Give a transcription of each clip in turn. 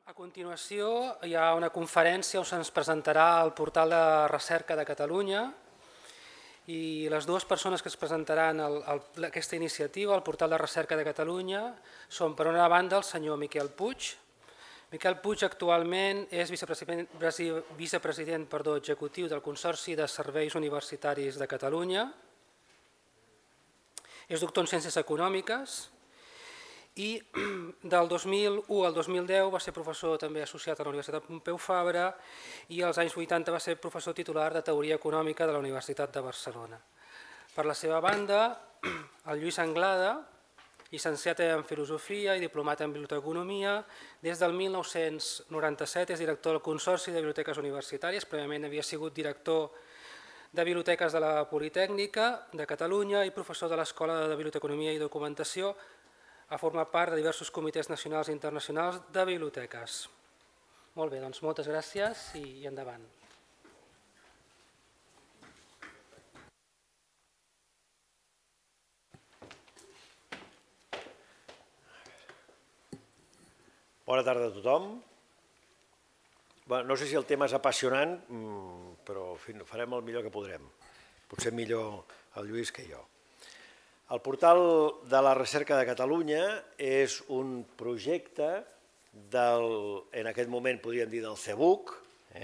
A continuació hi ha una conferència on se'ns presentarà el portal de recerca de Catalunya i les dues persones que es presentaran aquesta iniciativa, el portal de recerca de Catalunya, són per una banda el senyor Miquel Puig. Miquel Puig actualment és vicepresident executiu del Consorci de Serveis Universitaris de Catalunya, és doctor en Ciències Econòmiques i del 2001 al 2010 va ser professor també associat a la Universitat Pompeu Fabra i als anys 80 va ser professor titular de Teoria Econòmica de la Universitat de Barcelona. Per la seva banda, el Lluís Anglada, llicenciat en Filosofia i diplomat en Biblioteconomia, des del 1997 és director del Consorci de Biblioteques Universitàries, prèviament havia sigut director de Biblioteques de la Politècnica de Catalunya i professor de l'Escola de Biblioteconomia i Documentació. Ha format part de diversos comitès nacionals i internacionals de biblioteques. Molt bé, doncs moltes gràcies i endavant. Bona tarda a tothom. No sé si el tema és apassionant, però farem el millor que podrem. Potser millor el Lluís que jo. El portal de la recerca de Catalunya és un projecte en aquest moment podríem dir del CEBUC.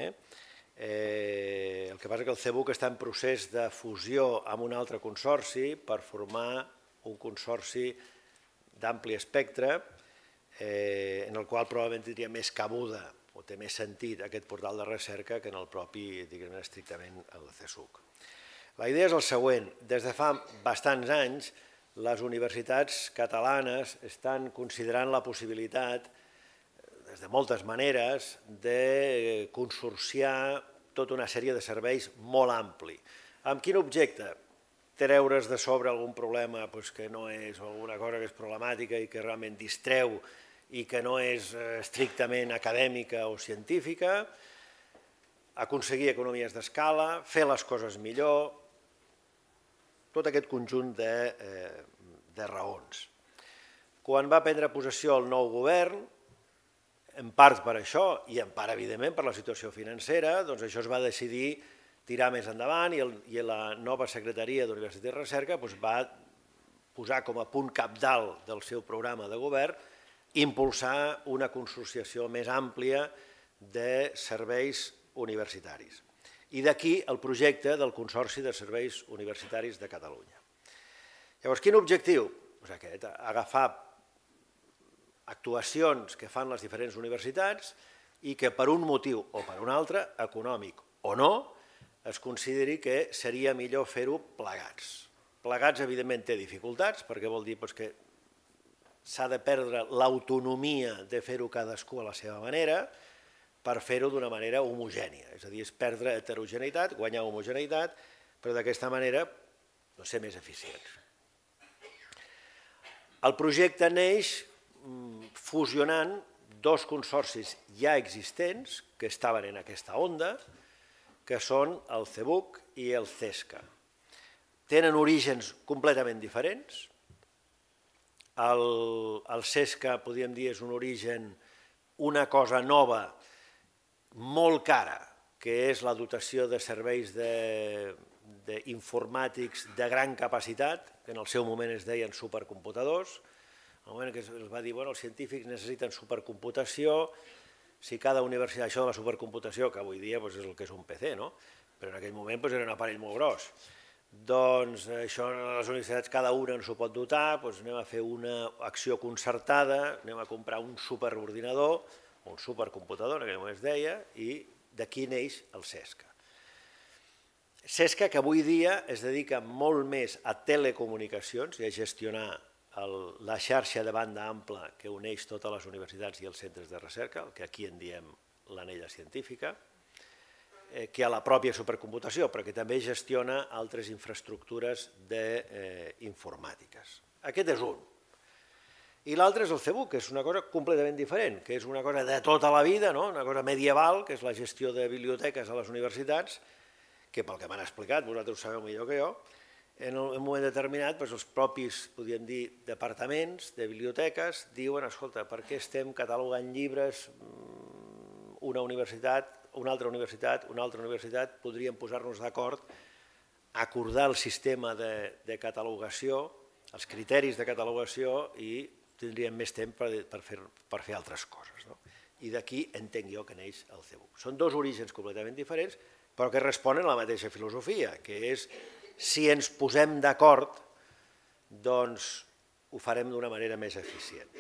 El que passa és que el CEBUC està en procés de fusió amb un altre consorci per formar un consorci d'ampli espectre en el qual probablement tindria més cabuda o té més sentit aquest portal de recerca que en el propi, diguem estrictament, el CSUC. La idea és el següent. Des de fa bastants anys, les universitats catalanes estan considerant la possibilitat, des de moltes maneres, de consorciar tota una sèrie de serveis molt ampli. Amb quin objecte? Treure's de sobre algun problema que no és, o alguna cosa que és problemàtica i que realment distreu i que no és estrictament acadèmica o científica, aconseguir economies d'escala, fer les coses millor, tot aquest conjunt de raons. Quan va prendre possessió el nou govern, en part per això i en part, evidentment, per la situació financera, doncs això es va decidir tirar més endavant i la nova Secretaria d'Universitat i Recerca va posar com a punt cabdal del seu programa de govern impulsar una consorciació més àmplia de serveis universitaris. I d'aquí el projecte del Consorci de Serveis Universitaris de Catalunya. Llavors, quin objectiu? Aquest, agafar actuacions que fan les diferents universitats i que per un motiu o per un altre, econòmic o no, es consideri que seria millor fer-ho plegats. Plegats, evidentment, té dificultats, perquè vol dir que s'ha de perdre l'autonomia de fer-ho cadascú a la seva manera, per fer-ho d'una manera homogènia, és a dir, és perdre heterogeneïtat, guanyar homogeneïtat, però d'aquesta manera ser més eficients. El projecte neix fusionant dos consorcis ja existents que estaven en aquesta onda, que són el CEBUC i el CESCA. Tenen orígens completament diferents. El CESCA, podríem dir, és un origen, una cosa nova, molt cara, que és la dotació de serveis informàtics de gran capacitat, que en el seu moment es deien supercomputadors. En el moment que es va dir que els científics necessiten supercomputació, si cada universitat, això de la supercomputació, que avui dia és el que és un PC, però en aquell moment era un aparell molt gros, doncs això les universitats cada una no s'ho pot dotar, anem a fer una acció concertada, anem a comprar un superordinador, un supercomputador, en aquell moment es deia, i d'aquí neix el CESCA. CESCA, que avui dia es dedica molt més a telecomunicacions i a gestionar la xarxa de banda ampla que uneix totes les universitats i els centres de recerca, el que aquí en diem l'anella científica, que a la pròpia supercomputació, però que també gestiona altres infraestructures informàtiques. Aquest és un. I l'altre és el CEBUC, que és una cosa completament diferent, que és una cosa de tota la vida, una cosa medieval, que és la gestió de biblioteques a les universitats, que pel que m'han explicat, vosaltres ho sabeu millor que jo, en un moment determinat els propis, podríem dir, departaments de biblioteques diuen, escolta, per què estem catalogant llibres una universitat, una altra universitat, podríem posar-nos d'acord, acordar el sistema de catalogació, els criteris de catalogació i tindríem més temps per fer altres coses. I d'aquí entenc jo que neix el CBUC. Són dos orígens completament diferents, però que responen a la mateixa filosofia, que és si ens posem d'acord, doncs ho farem d'una manera més eficient.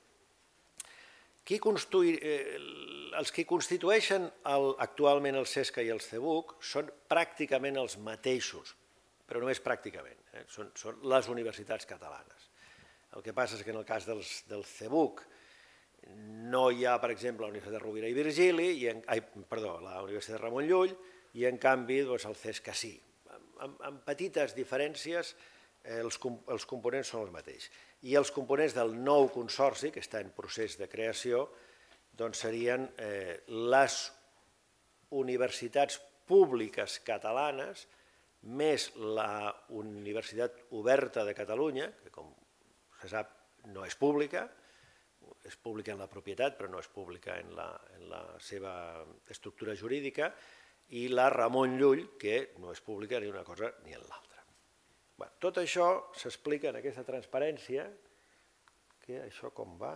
Els que constitueixen actualment el CESCA i el CBUC són pràcticament els mateixos, però només pràcticament, són les universitats catalanes. El que passa és que en el cas del CBUC no hi ha, per exemple, la Universitat de Rovira i Virgili, la Universitat de Ramon Llull, i en canvi el CESCA sí. Amb petites diferències els components són els mateixos. I els components del nou consorci, que està en procés de creació, serien les universitats públiques catalanes més la Universitat Oberta de Catalunya, que com se sap no és pública en la propietat, però no és pública en la seva estructura jurídica, i la Ramon Llull, que no és pública ni una cosa ni en l'altra. Tot això s'explica en aquesta transparència, que això com va...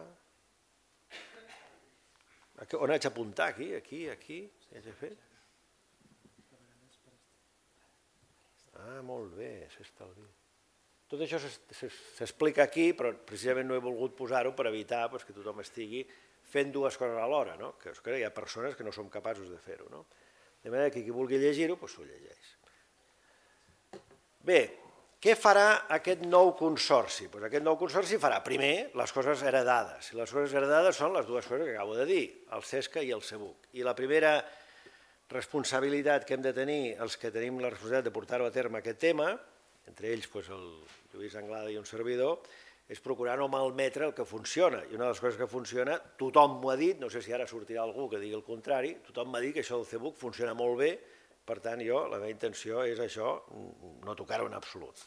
On haig d'apuntar? Aquí? Ah, molt bé, s'estalvia. Tot això s'explica aquí, però precisament no he volgut posar-ho per evitar que tothom estigui fent dues coses alhora, que hi ha persones que no som capaços de fer-ho. De manera que qui vulgui llegir-ho, s'ho llegeix. Bé, què farà aquest nou consorci? Aquest nou consorci farà, primer, les coses heredades. I les coses heredades són les dues coses que acabo de dir, el CESCA i el CBUC. I la primera responsabilitat que hem de tenir, els que tenim la responsabilitat de portar-ho a terme aquest tema, entre ells el Lluís Anglada i un servidor, és procurar no malmetre el que funciona. I una de les coses que funciona, tothom m'ho ha dit, no sé si ara sortirà algú que digui el contrari, tothom m'ha dit que això del CBUC funciona molt bé, per tant, la meva intenció és això, no tocar-ho en absolut.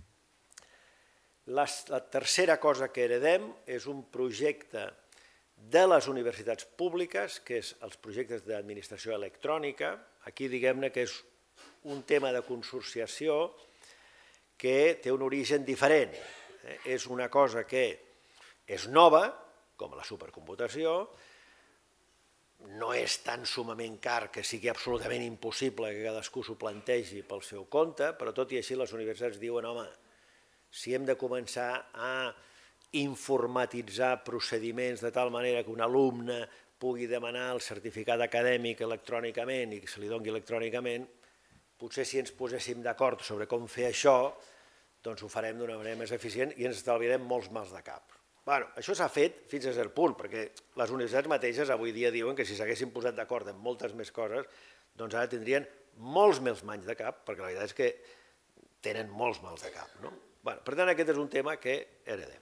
La tercera cosa que heredem és un projecte de les universitats públiques, que és els projectes d'administració electrònica. Aquí diguem-ne que és un tema de consorciació que té un origen diferent. És una cosa que és nova, com la supercomputació, no és tan summament car que sigui absolutament impossible que cadascú s'ho plantegi pel seu compte, però tot i així les universitats diuen, home, si hem de començar a informatitzar procediments de tal manera que un alumne pugui demanar el certificat acadèmic electrònicament i que se li doni electrònicament, potser si ens poséssim d'acord sobre com fer això, doncs ho farem d'una manera més eficient i ens estalviarem molts mals de cap. Això s'ha fet fins a cert punt, perquè les universitats mateixes avui dia diuen que si s'haguessin posat d'acord en moltes més coses, doncs ara tindrien molts més mals de cap, perquè la veritat és que tenen molts mals de cap. Per tant, aquest és un tema que heredem.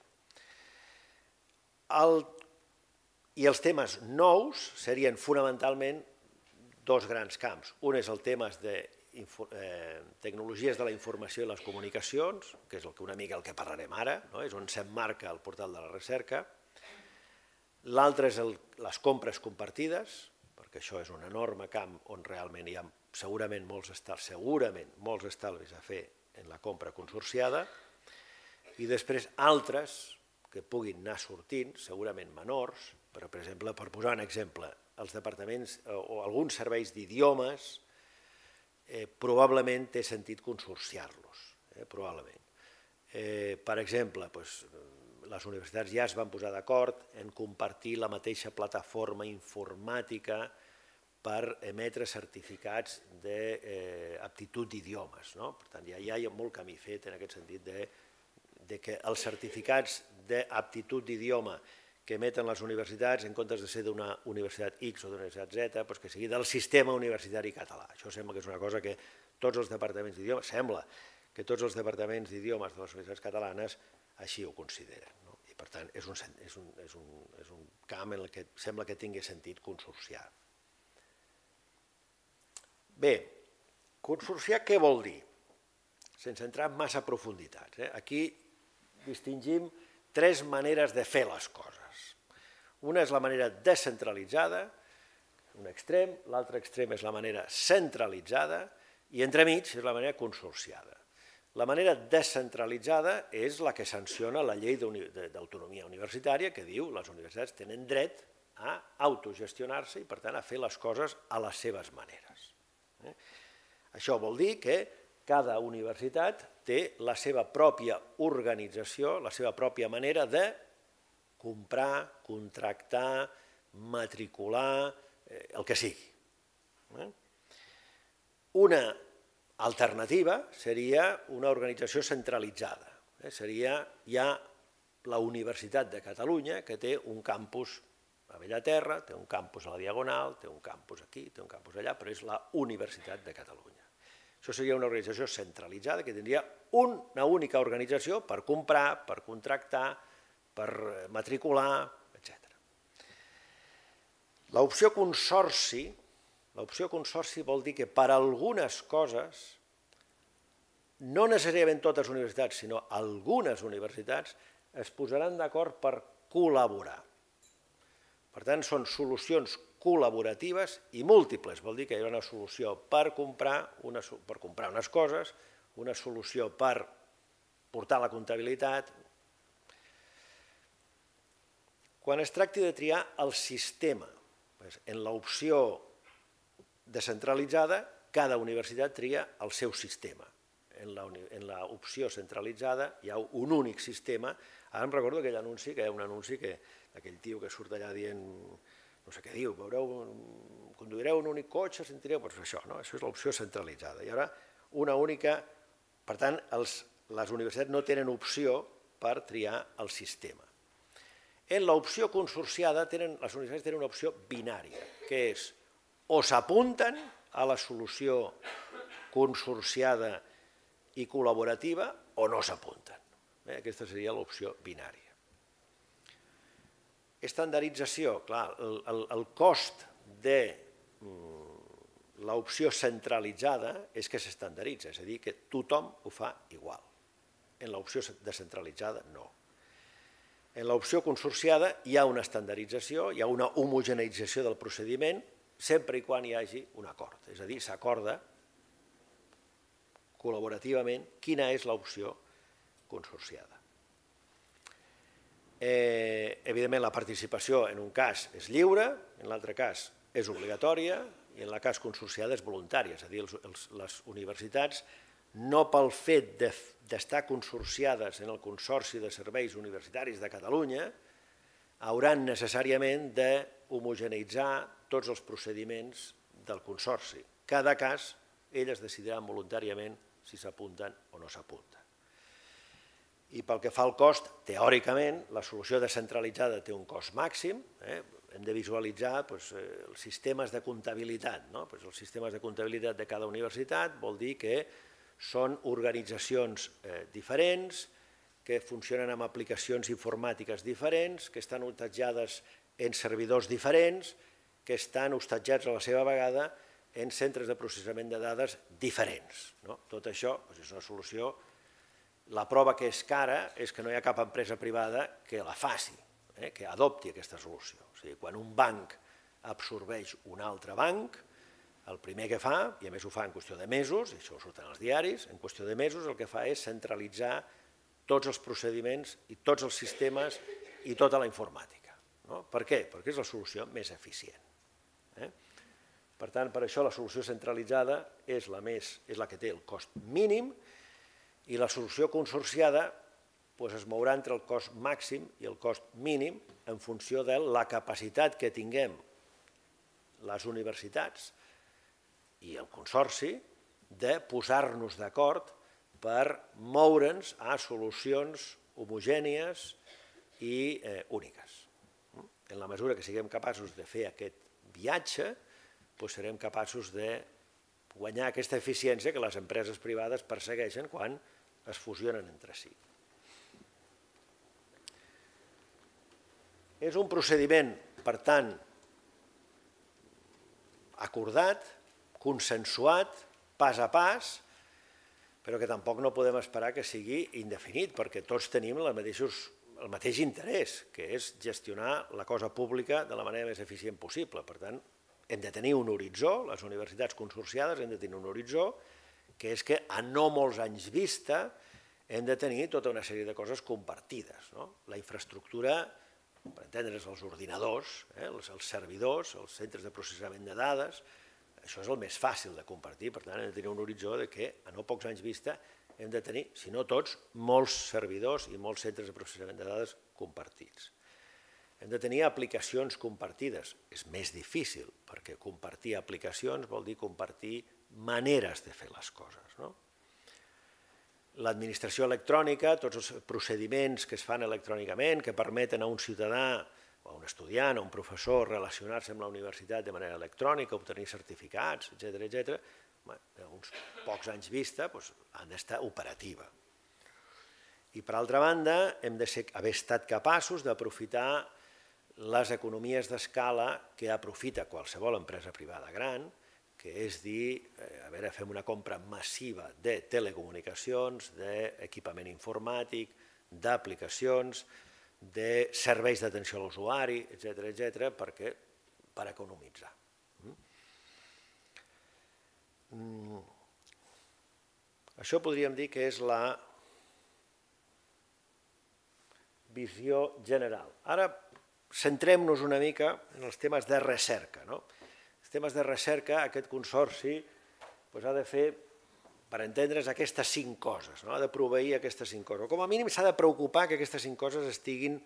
I els temes nous serien fonamentalment dos grans camps. Un és el tema de tecnologies de la informació i les comunicacions, que és una mica el que parlarem ara, és on s'emmarca el portal de la recerca. L'altre és les compres compartides, perquè això és un enorme camp on realment hi ha segurament molts estalvis a fer en la compra consorciada, i després altres que puguin anar sortint, segurament menors, però per exemple, per posar un exemple, els departaments o alguns serveis d'idiomes probablement té sentit consorciar-los, probablement. Per exemple, les universitats ja es van posar d'acord en compartir la mateixa plataforma informàtica per emetre certificats d'aptitud d'idiomes. Per tant, ja hi ha molt camí fet en aquest sentit que els certificats d'aptitud d'idioma que emeten les universitats, en comptes de ser d'una universitat X o d'una universitat Z, que sigui del sistema universitari català. Això sembla que és una cosa que tots els departaments d'idiomes, sembla que tots els departaments d'idiomes de les universitats catalanes així ho consideren. I per tant és un camp en què sembla que tingui sentit consorciar. Bé, consorciar què vol dir? Sense entrar en massa profunditats. Aquí distingim tres maneres de fer les coses. Una és la manera descentralitzada, un extrem, l'altre extrem és la manera centralitzada i entremig és la manera consorciada. La manera descentralitzada és la que sanciona la llei d'autonomia universitària que diu que les universitats tenen dret a autogestionar-se i per tant a fer les coses a les seves maneres. Això vol dir que cada universitat té la seva pròpia organització, la seva pròpia manera de comprar, contractar, matricular, el que sigui. Una alternativa seria una organització centralitzada. Seria ja la Universitat de Catalunya, que té un campus a Bellaterra, té un campus a la Diagonal, té un campus aquí, té un campus allà, però és la Universitat de Catalunya. Això seria una organització centralitzada que tindria una única organització per comprar, per contractar, per matricular, etc. L'opció consorci vol dir que per algunes coses, no necessàriament totes les universitats, sinó algunes universitats, es posaran d'acord per col·laborar. Per tant, són solucions col·laboratives i múltiples. Vol dir que hi ha una solució per comprar unes coses, una solució per portar la comptabilitat. Quan es tracti de triar el sistema, en l'opció descentralitzada, cada universitat tria el seu sistema. En l'opció centralitzada hi ha un únic sistema. Ara em recordo aquell anunci, que hi ha un anunci d'aquell tio que surt allà dient, no sé què diu, conduireu un únic cotxe, sentireu, doncs això, això és l'opció centralitzada. Hi haurà una única, per tant, les universitats no tenen opció per triar el sistema. En l'opció consorciada, les universitats tenen una opció binària, que és o s'apunten a la solució consorciada i col·laborativa o no s'apunten. Aquesta seria l'opció binària. Estandardització, clar, el cost de l'opció centralitzada és que s'estandarditza, és a dir, que tothom ho fa igual. En l'opció descentralitzada no. En l'opció consorciada hi ha una estandardització, hi ha una homogeneïtzació del procediment, sempre i quan hi hagi un acord. És a dir, s'acorda col·laborativament quina és l'opció consorciada. Evidentment, la participació en un cas és lliure, en l'altre cas és obligatòria i en el cas consorciada és voluntària. És a dir, les universitats, no pel fet d'estar consorciades en el Consorci de Serveis Universitaris de Catalunya, hauran necessàriament d'homogeneïtzar tots els procediments del Consorci. Cada cas, elles decidiran voluntàriament si s'apunten o no s'apunten. I pel que fa al cost, teòricament, la solució descentralitzada té un cost màxim. Hem de visualitzar els sistemes de comptabilitat. Els sistemes de comptabilitat de cada universitat vol dir que són organitzacions diferents, que funcionen amb aplicacions informàtiques diferents, que estan hostatjades en servidors diferents, que estan hostatjats a la seva vegada en centres de processament de dades diferents. Tot això és una solució. La prova que és cara és que no hi ha cap empresa privada que la faci, que adopti aquesta solució. O sigui, quan un banc absorbeix un altre banc, el primer que fa, i a més ho fa en qüestió de mesos, i això ho surten als diaris, en qüestió de mesos el que fa és centralitzar tots els procediments i tots els sistemes i tota la informàtica. Per què? Perquè és la solució més eficient. Per tant, per això la solució centralitzada és la que té el cost mínim i la solució consorciada es mourà entre el cost màxim i el cost mínim en funció de la capacitat que tinguem les universitats i el consorci de posar-nos d'acord per moure'ns a solucions homogènies i úniques. En la mesura que siguem capaços de fer aquest viatge, serem capaços de guanyar aquesta eficiència que les empreses privades persegueixen quan es fusionen entre si. És un procediment, per tant, acordat, consensuat, pas a pas, però que tampoc no podem esperar que sigui indefinit, perquè tots tenim el mateix interès, que és gestionar la cosa pública de la manera més eficient possible. Per tant, hem de tenir un horitzó, les universitats consorciades hem de tenir un horitzó, que és que a no molts anys vista hem de tenir tota una sèrie de coses compartides. La infraestructura, per entendre's, els ordinadors, els servidors, els centres de processament de dades, això és el més fàcil de compartir, per tant hem de tenir un horitzó de que a no pocs anys vista hem de tenir, si no tots, molts servidors i molts centres de processament de dades compartits. Hem de tenir aplicacions compartides. És més difícil, perquè compartir aplicacions vol dir compartir maneres de fer les coses. L'administració electrònica, tots els procediments que es fan electrònicament, que permeten a un ciutadà, o a un estudiant, a un professor, relacionar-se amb la universitat de manera electrònica, obtenir certificats, etc., a uns pocs anys vista, han d'estar operativa. I, per altra banda, hem d'haver estat capaços d'aprofitar les economies d'escala que aprofita qualsevol empresa privada gran, que és dir, fem una compra massiva de telecomunicacions, d'equipament informàtic, d'aplicacions, de serveis d'atenció a l'usuari, etc., per economitzar. Això podríem dir que és la visió general. Ara centrem-nos una mica en els temes de recerca. Els temes de recerca, aquest consorci ha de fer, per entendre's, aquestes 5 coses, ha de proveir aquestes 5 coses. Com a mínim s'ha de preocupar que aquestes 5 coses estiguin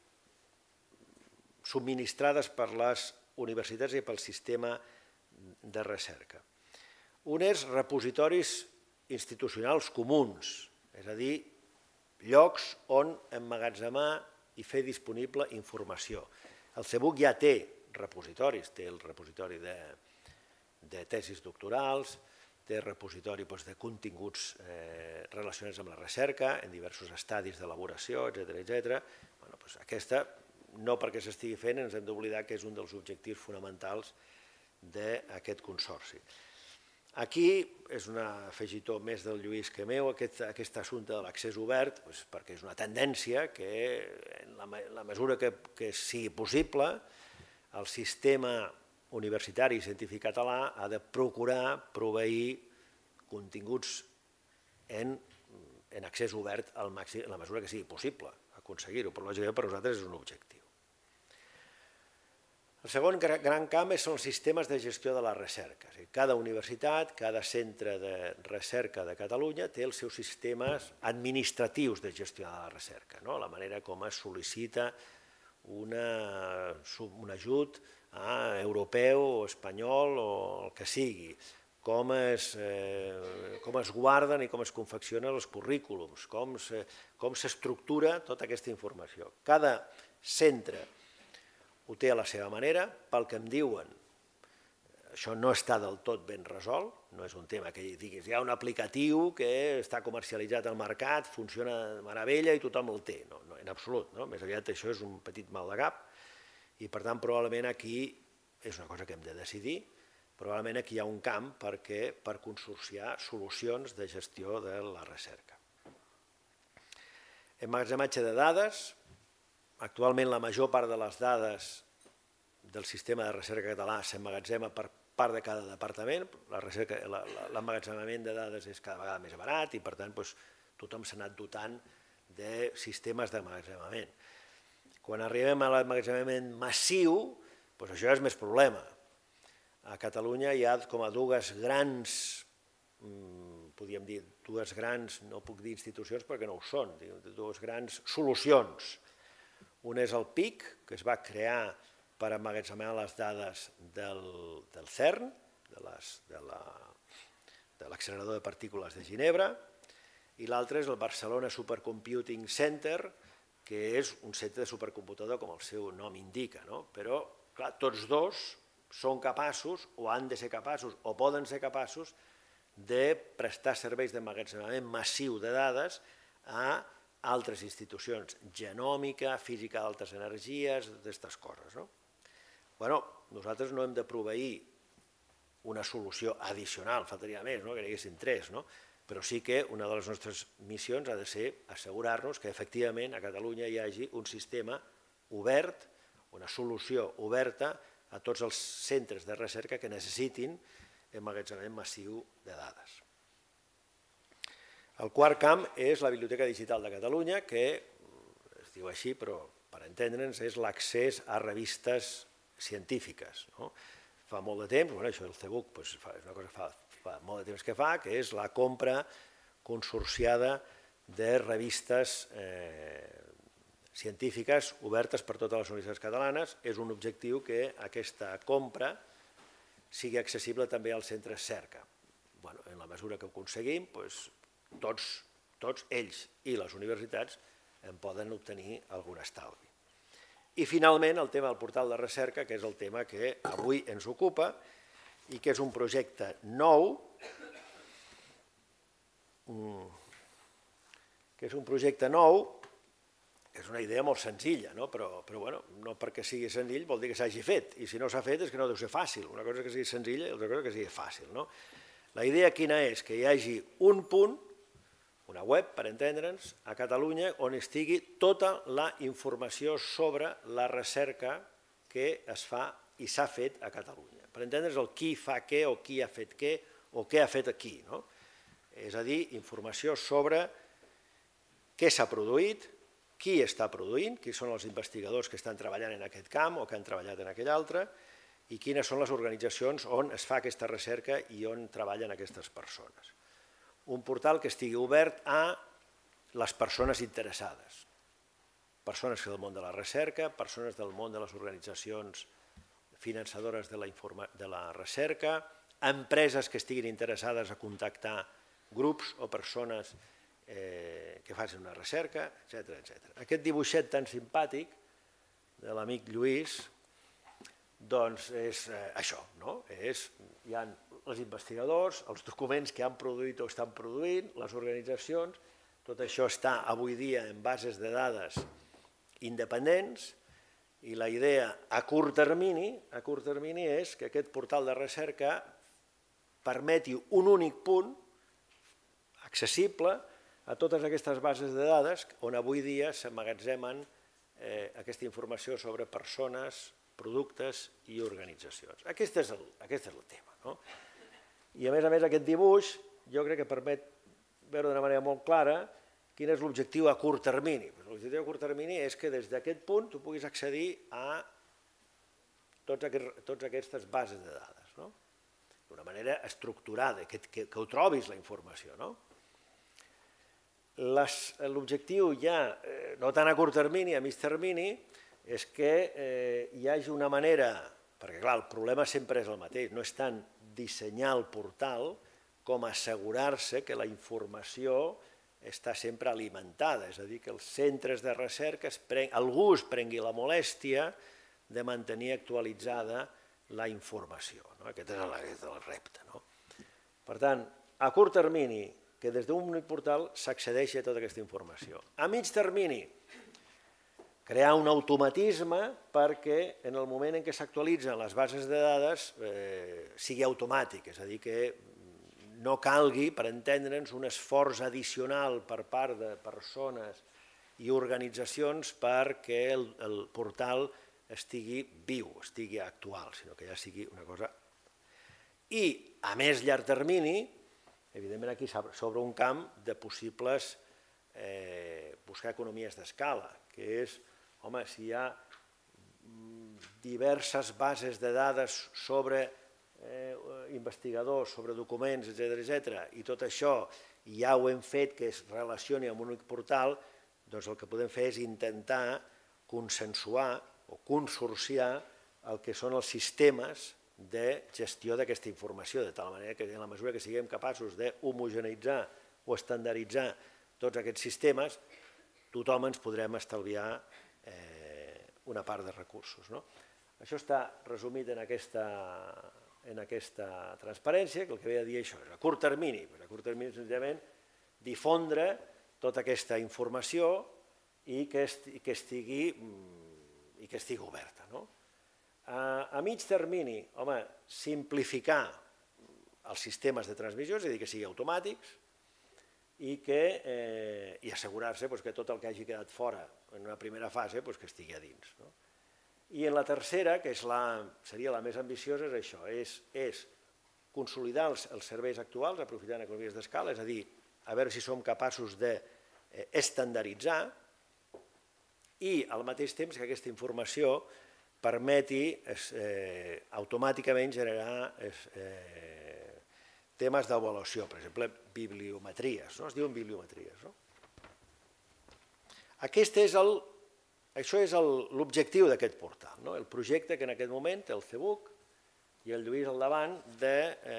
subministrades per les universitats i pel sistema de recerca. Un és repositoris institucionals comuns, és a dir, llocs on emmagatzemar i fer disponible informació. El CEBUC ja té repositoris, té el repositori de tesis doctorals, té repositori de continguts relacionats amb la recerca en diversos estadis d'elaboració, etc. Aquesta, no perquè s'estigui fent, ens hem d'oblidar que és un dels objectius fonamentals d'aquest consorci. Aquí és un afegitó més del Lluís que meu, aquest assumpte de l'accés obert, perquè és una tendència que, en la mesura que sigui possible, el sistema universitari i científic català ha de procurar proveir continguts en accés obert en la mesura que sigui possible aconseguir-ho, però lògicament per nosaltres és un objectiu. El segon gran camp són els sistemes de gestió de la recerca. Cada universitat, cada centre de recerca de Catalunya té els seus sistemes administratius de gestió de la recerca, la manera com es sol·licita un ajut europeu o espanyol o el que sigui, com es guarden i com es confeccionen els currículums, com s'estructura tota aquesta informació. Cada centre ho té a la seva manera, pel que em diuen, això no està del tot ben resolt, no és un tema que diguis, hi ha un aplicatiu que està comercialitzat al mercat, funciona de meravella i tothom el té, no, en absolut, més aviat això és un petit mal de cap i per tant probablement aquí és una cosa que hem de decidir, probablement aquí hi ha un camp per consorciar solucions de gestió de la recerca. Emmagatzematge de dades. Actualment la major part de les dades del sistema de recerca català s'emmagatzema per part de cada departament. L'emmagatzemament de dades és cada vegada més barat i per tant tothom s'ha anat dotant de sistemes d'emmagatzemament. Quan arribem a l'emmagatzemament massiu, això és més problema. A Catalunya hi ha com a dues grans, podríem dir, no puc dir institucions perquè no ho són, dues grans solucions. Un és el PIC, que es va crear per emmagatzemar les dades del CERN, de l'accelerador de partícules de Ginebra, i l'altre és el Barcelona Supercomputing Center, que és un centre de supercomputador, com el seu nom indica, però, clar, tots dos són capaços, o han de ser capaços, o poden ser capaços, de prestar serveis d'emmagatzemament massiu de dades a altres institucions, genòmica, física d'altes energies, d'aquestes coses. Nosaltres no hem de proveir una solució addicional, faltaria més, que n'hi haguessin 3, però sí que una de les nostres missions ha de ser assegurar-nos que efectivament a Catalunya hi hagi un sistema obert, una solució oberta a tots els centres de recerca que necessitin emmagatzemament massiu de dades. El quart camp és la Biblioteca Digital de Catalunya, que es diu així, però per entendre'ns és l'accés a revistes científiques. Fa molt de temps, això del CBUC és una cosa que fa molt de temps que fa, que és la compra consorciada de revistes científiques obertes per totes les universitats catalanes. És un objectiu que aquesta compra sigui accessible també als centres cerca. En la mesura que ho aconseguim, tots ells i les universitats en poden obtenir algun estalvi. I finalment el tema del portal de recerca, que és el tema que avui ens ocupa i que és un projecte nou, és una idea molt senzilla, però no perquè sigui senzill vol dir que s'hagi fet, i si no s'ha fet és que no deu ser fàcil. Una cosa és que sigui senzilla i l'altra cosa és que sigui fàcil. La idea quina és? Que hi hagi un punt, una web, per entendre'ns, a Catalunya on estigui tota la informació sobre la recerca que es fa i s'ha fet a Catalunya. Per entendre'ns el qui fa què o qui ha fet què o què ha fet aquí. És a dir, informació sobre què s'ha produït, qui està produint, qui són els investigadors que estan treballant en aquest camp o que han treballat en aquell altre, i quines són les organitzacions on es fa aquesta recerca i on treballen aquestes persones. Un portal que estigui obert a les persones interessades, persones del món de la recerca, persones del món de les organitzacions finançadores de la recerca, empreses que estiguin interessades a contactar grups o persones que facin una recerca, etc. Aquest dibuixet tan simpàtic de l'amic Lluís, doncs és això, hi ha els investigadors, els documents que han produït o estan produint, les organitzacions, tot això està avui dia en bases de dades independents i la idea a curt termini és que aquest portal de recerca permeti un únic punt accessible a totes aquestes bases de dades on avui dia s'emmagatzemen aquesta informació sobre persones, productes i organitzacions. Aquest és el tema. I a més aquest dibuix jo crec que permet veure d'una manera molt clara quin és l'objectiu a curt termini. L'objectiu a curt termini és que des d'aquest punt tu puguis accedir a totes aquestes bases de dades, d'una manera estructurada, que ho trobis la informació. L'objectiu ja, no tant a curt termini, a mig termini, és que hi hagi una manera, perquè clar, el problema sempre és el mateix, no és tant dissenyar el portal com assegurar-se que la informació està sempre alimentada, és a dir, que els centres de recerca, algú es prengui la molèstia de mantenir actualitzada la informació. Aquest és el repte. Per tant, a curt termini, que des d'un únic portal s'accedeixi a tota aquesta informació. A mig termini, crear un automatisme perquè en el moment en què s'actualitzen les bases de dades sigui automàtic, és a dir, que no calgui, per entendre'ns, un esforç addicional per part de persones i organitzacions perquè el portal estigui viu, estigui actual, sinó que ja sigui una cosa... I, a més llarg termini, evidentment aquí s'obre un camp de possibles buscar economies d'escala, que és, home, si hi ha diverses bases de dades sobre investigadors, sobre documents, etc., i tot això ja ho hem fet que es relacioni amb un únic portal, doncs el que podem fer és intentar consensuar o consorciar el que són els sistemes de gestió d'aquesta informació, de tal manera que en la mesura que siguem capaços d'homogeneitzar o estandarditzar tots aquests sistemes, tothom ens podrem estalviar una part de recursos. Això està resumit en aquesta transparència, que el que ve a dir això és a curt termini, senzillament difondre tota aquesta informació i que estigui oberta. A mig termini, home, simplificar els sistemes de transmissió, és a dir, que siguin automàtics i assegurar-se que tot el que hagi quedat fora en una primera fase que estigui a dins. I en la tercera, que seria la més ambiciosa, és això, és consolidar els serveis actuals aprofitant economies d'escala, és a dir, a veure si som capaços d'estandarditzar i al mateix temps que aquesta informació permeti automàticament generar temes d'avaluació, per exemple, bibliometries, es diuen bibliometries. Això és l'objectiu d'aquest portal, el projecte que en aquest moment té el CBUC i el Lluís al davant de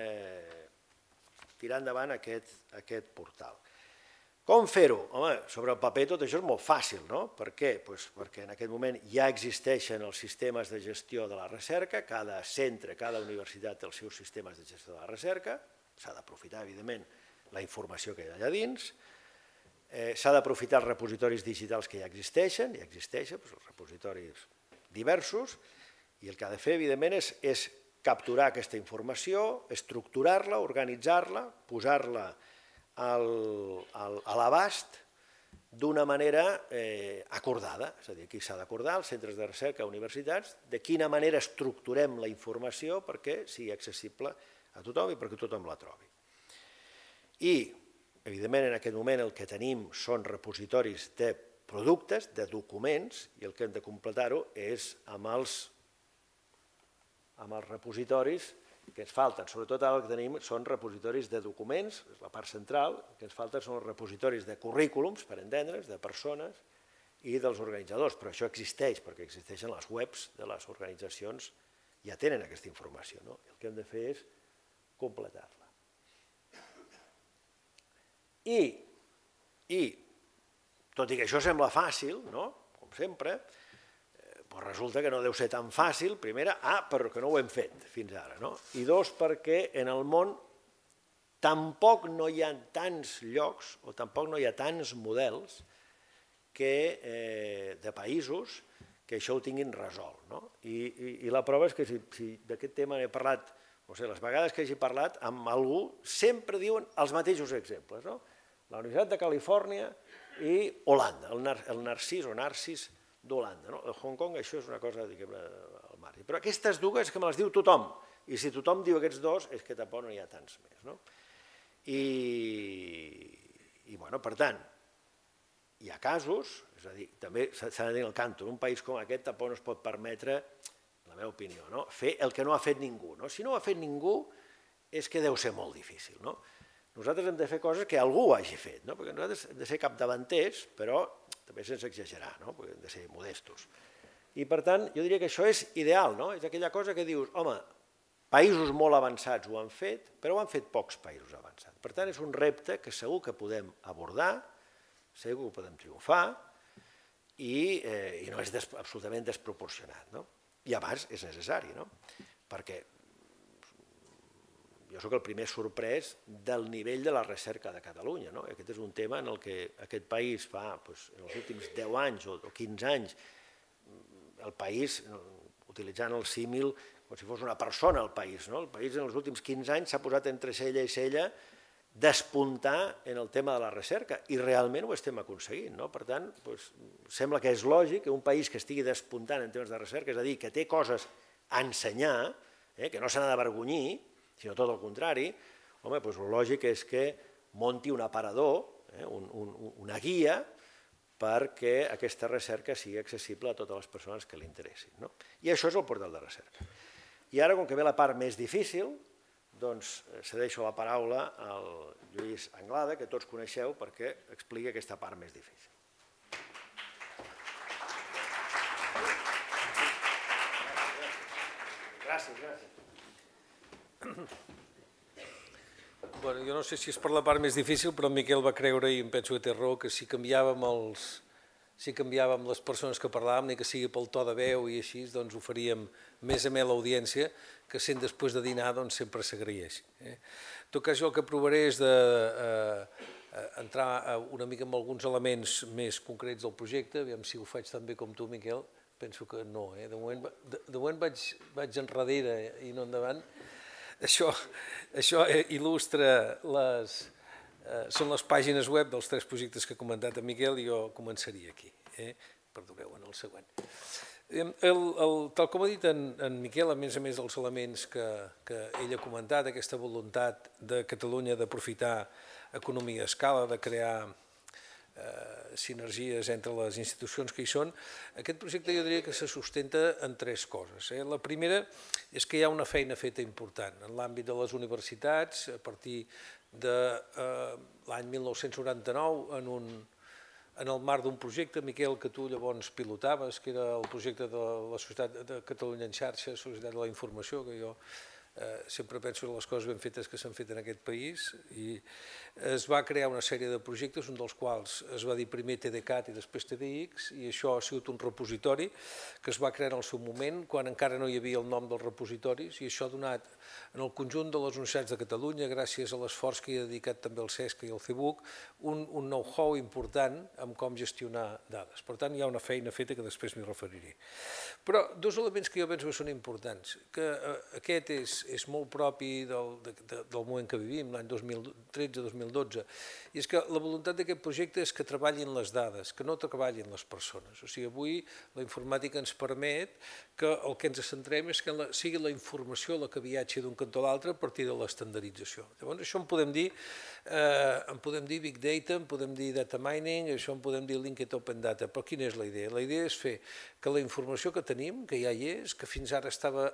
tirar endavant aquest portal. Com fer-ho? Home, sobre el paper tot això és molt fàcil, no? Per què? Perquè en aquest moment ja existeixen els sistemes de gestió de la recerca, cada centre, cada universitat té els seus sistemes de gestió de la recerca, s'ha d'aprofitar, evidentment, la informació que hi ha allà dins, s'ha d'aprofitar els repositoris digitals que ja existeixen, els repositoris diversos, i el que ha de fer, evidentment, és capturar aquesta informació, estructurar-la, organitzar-la, posar-la a l'abast d'una manera acordada, és a dir, aquí s'ha d'acordar, els centres de recerca, universitats, de quina manera estructurem la informació perquè sigui accessible a tothom i perquè tothom la trobi. I, evidentment, en aquest moment el que tenim són repositoris de productes, de documents, i el que hem de completar-ho és amb els repositoris que ens falten. Sobretot ara el que tenim són repositoris de documents, és la part central, el que ens falten són els repositoris de currículums, per entendre's, de persones i dels organitzadors, però això existeix, perquè existeixen les webs de les organitzacions, ja tenen aquesta informació, el que hem de fer és completar-la. I, tot i que això sembla fàcil, com sempre, doncs resulta que no deu ser tan fàcil, primera, perquè no ho hem fet fins ara, i dos, perquè en el món tampoc no hi ha tants llocs o tampoc no hi ha tants models de països que això ho tinguin resolt. I la prova és que si d'aquest tema n'he parlat, o sigui, les vegades que hagi parlat amb algú, sempre diuen els mateixos exemples. La Universitat de Califòrnia i Holanda, el Narcís d'Holanda. A Hong Kong això és una cosa al marge. Però aquestes dues que me les diu tothom, i si tothom diu aquests dos és que tampoc no hi ha tants més. I, per tant, hi ha casos, és a dir, també s'ha de dir el canto, en un país com aquest tampoc no es pot permetre, la meva opinió, fer el que no ha fet ningú. Si no ho ha fet ningú és que deu ser molt difícil. Nosaltres hem de fer coses que algú ho hagi fet, perquè nosaltres hem de ser capdavanters, però també sense exagerar, perquè hem de ser modestos. I per tant, jo diria que això és ideal, és aquella cosa que dius, home, països molt avançats ho han fet, però ho han fet pocs països avançats. Per tant, és un repte que segur que podem abordar, segur que podem triomfar, i no és absolutament desproporcionat. I a més és necessari, perquè jo soc el primer sorprès del nivell de la recerca de Catalunya. Aquest és un tema en què aquest país fa, en els últims 10 anys o 15 anys, el país, utilitzant el símil com si fos una persona el país, el país en els últims 15 anys s'ha posat entre cella i cella despuntar en el tema de la recerca i realment ho estem aconseguint. Per tant, sembla que és lògic que un país que estigui despuntant en temes de recerca, és a dir, que té coses a ensenyar, que no se n'ha d'avergonyir, sinó tot el contrari, home, el lògic és que munti un aparador, una guia, perquè aquesta recerca sigui accessible a totes les persones que li interessin. I això és el portal de recerca. I ara, com que ve la part més difícil, doncs cedeixo la paraula al Lluís Anglada, que tots coneixeu, perquè expliqui aquesta part més difícil. Gràcies, gràcies. Jo no sé si és per la part més difícil, però en Miquel va creure, i em penso que té raó, que si canviàvem les persones que parlàvem, ni que sigui pel to de veu i així, doncs ho faríem més a l'audiència, que sent després de dinar sempre s'agraeix. En tot cas, jo el que provaré és d'entrar una mica en alguns elements més concrets del projecte, aviam si ho faig tan bé com tu, Miquel, penso que no, de moment vaig enrere i no endavant. Això il·lustra són les pàgines web dels 3 projectes que ha comentat en Miquel i jo començaria aquí. Perdoneu, en el següent. Tal com ha dit en Miquel, a més dels elements que ell ha comentat, aquesta voluntat de Catalunya d'aprofitar economia a escala, de crear sinergies entre les institucions que hi són, aquest projecte jo diria que se sustenta en tres coses. La primera és que hi ha una feina feta important en l'àmbit de les universitats, a partir de l'any 1999, en el marc d'un projecte, Miquel, que tu llavors pilotaves, que era el projecte de la Societat de Catalunya en xarxa, Societat de la Informació, que jo sempre penso en les coses ben fetes que s'han fet en aquest país, i es va crear una sèrie de projectes, un dels quals es va dir primer TDCAT i després TDX, i això ha sigut un repositori que es va crear en el seu moment, quan encara no hi havia el nom dels repositoris, i això ha donat en el conjunt de les universitats de Catalunya, gràcies a l'esforç que hi ha dedicat també el CESC i el CEBUC, un know-how important en com gestionar dades. Per tant, hi ha una feina feta que després m'hi referiré. Però dos elements que jo penso que són importants, que aquest és molt propi del moment que vivim, l'any 2013-2012, i és que la voluntat d'aquest projecte és que treballin les dades, que no treballin les persones. O sigui, avui la informàtica ens permet que el que ens centrem és que sigui la informació la que viatgi d'un cantó a l'altre a partir de l'estandardització. Llavors, això en podem dir Big Data, en podem dir Data Mining, això en podem dir Linked Open Data, però quina és la idea? La idea és fer que la informació que tenim, que ja hi és, que fins ara estava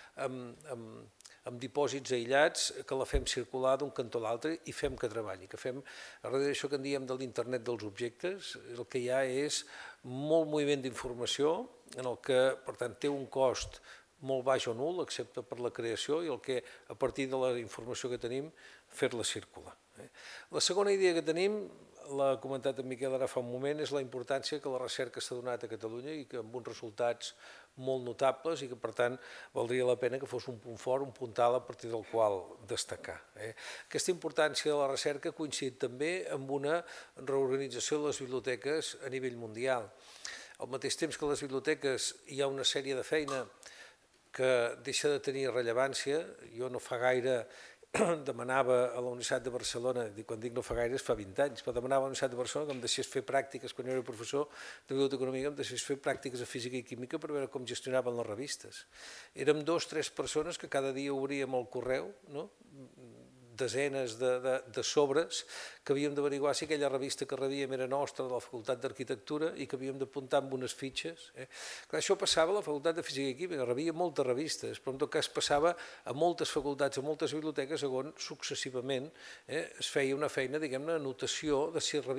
amb dipòsits aïllats, que la fem circular d'un cantó a l'altre i fem que treballi, que fem, darrere d'això que en diem de l'internet dels objectes, el que hi ha és molt moviment d'informació, en el que, per tant, té un cost molt baix o nul, excepte per la creació, i el que, a partir de la informació que tenim, fer-la circular. La segona idea que tenim, l'ha comentat en Miquel ara fa un moment, és la importància que la recerca s'ha donat a Catalunya i que amb uns resultats molt notables i que, per tant, valdria la pena que fos un punt fort, un punt alt a partir del qual destacar. Aquesta importància de la recerca coincidit també amb una reorganització de les biblioteques a nivell mundial. Al mateix temps que les biblioteques hi ha una sèrie de feina que deixa de tenir rellevància. Jo no fa gaire demanava a la Universitat de Barcelona, quan dic no fa gaire és fa 20 anys, però demanava a la Universitat de Barcelona que em deixés fer pràctiques, quan jo era professor de biblioteconomia, em deixés fer pràctiques de física i química per veure com gestionaven les revistes. Érem 2 o 3 persones que cada dia obríem el correu, desenes de sobres, que havíem d'averiguar si aquella revista que rebíem era nostra, de la Facultat d'Arquitectura, i que havíem d'apuntar amb unes fitxes. Clar, això passava a la Facultat de Física i Química, rebia moltes revistes, però en tot cas passava a moltes facultats, a moltes biblioteques, on successivament es feia una feina, diguem-ne, anotació de si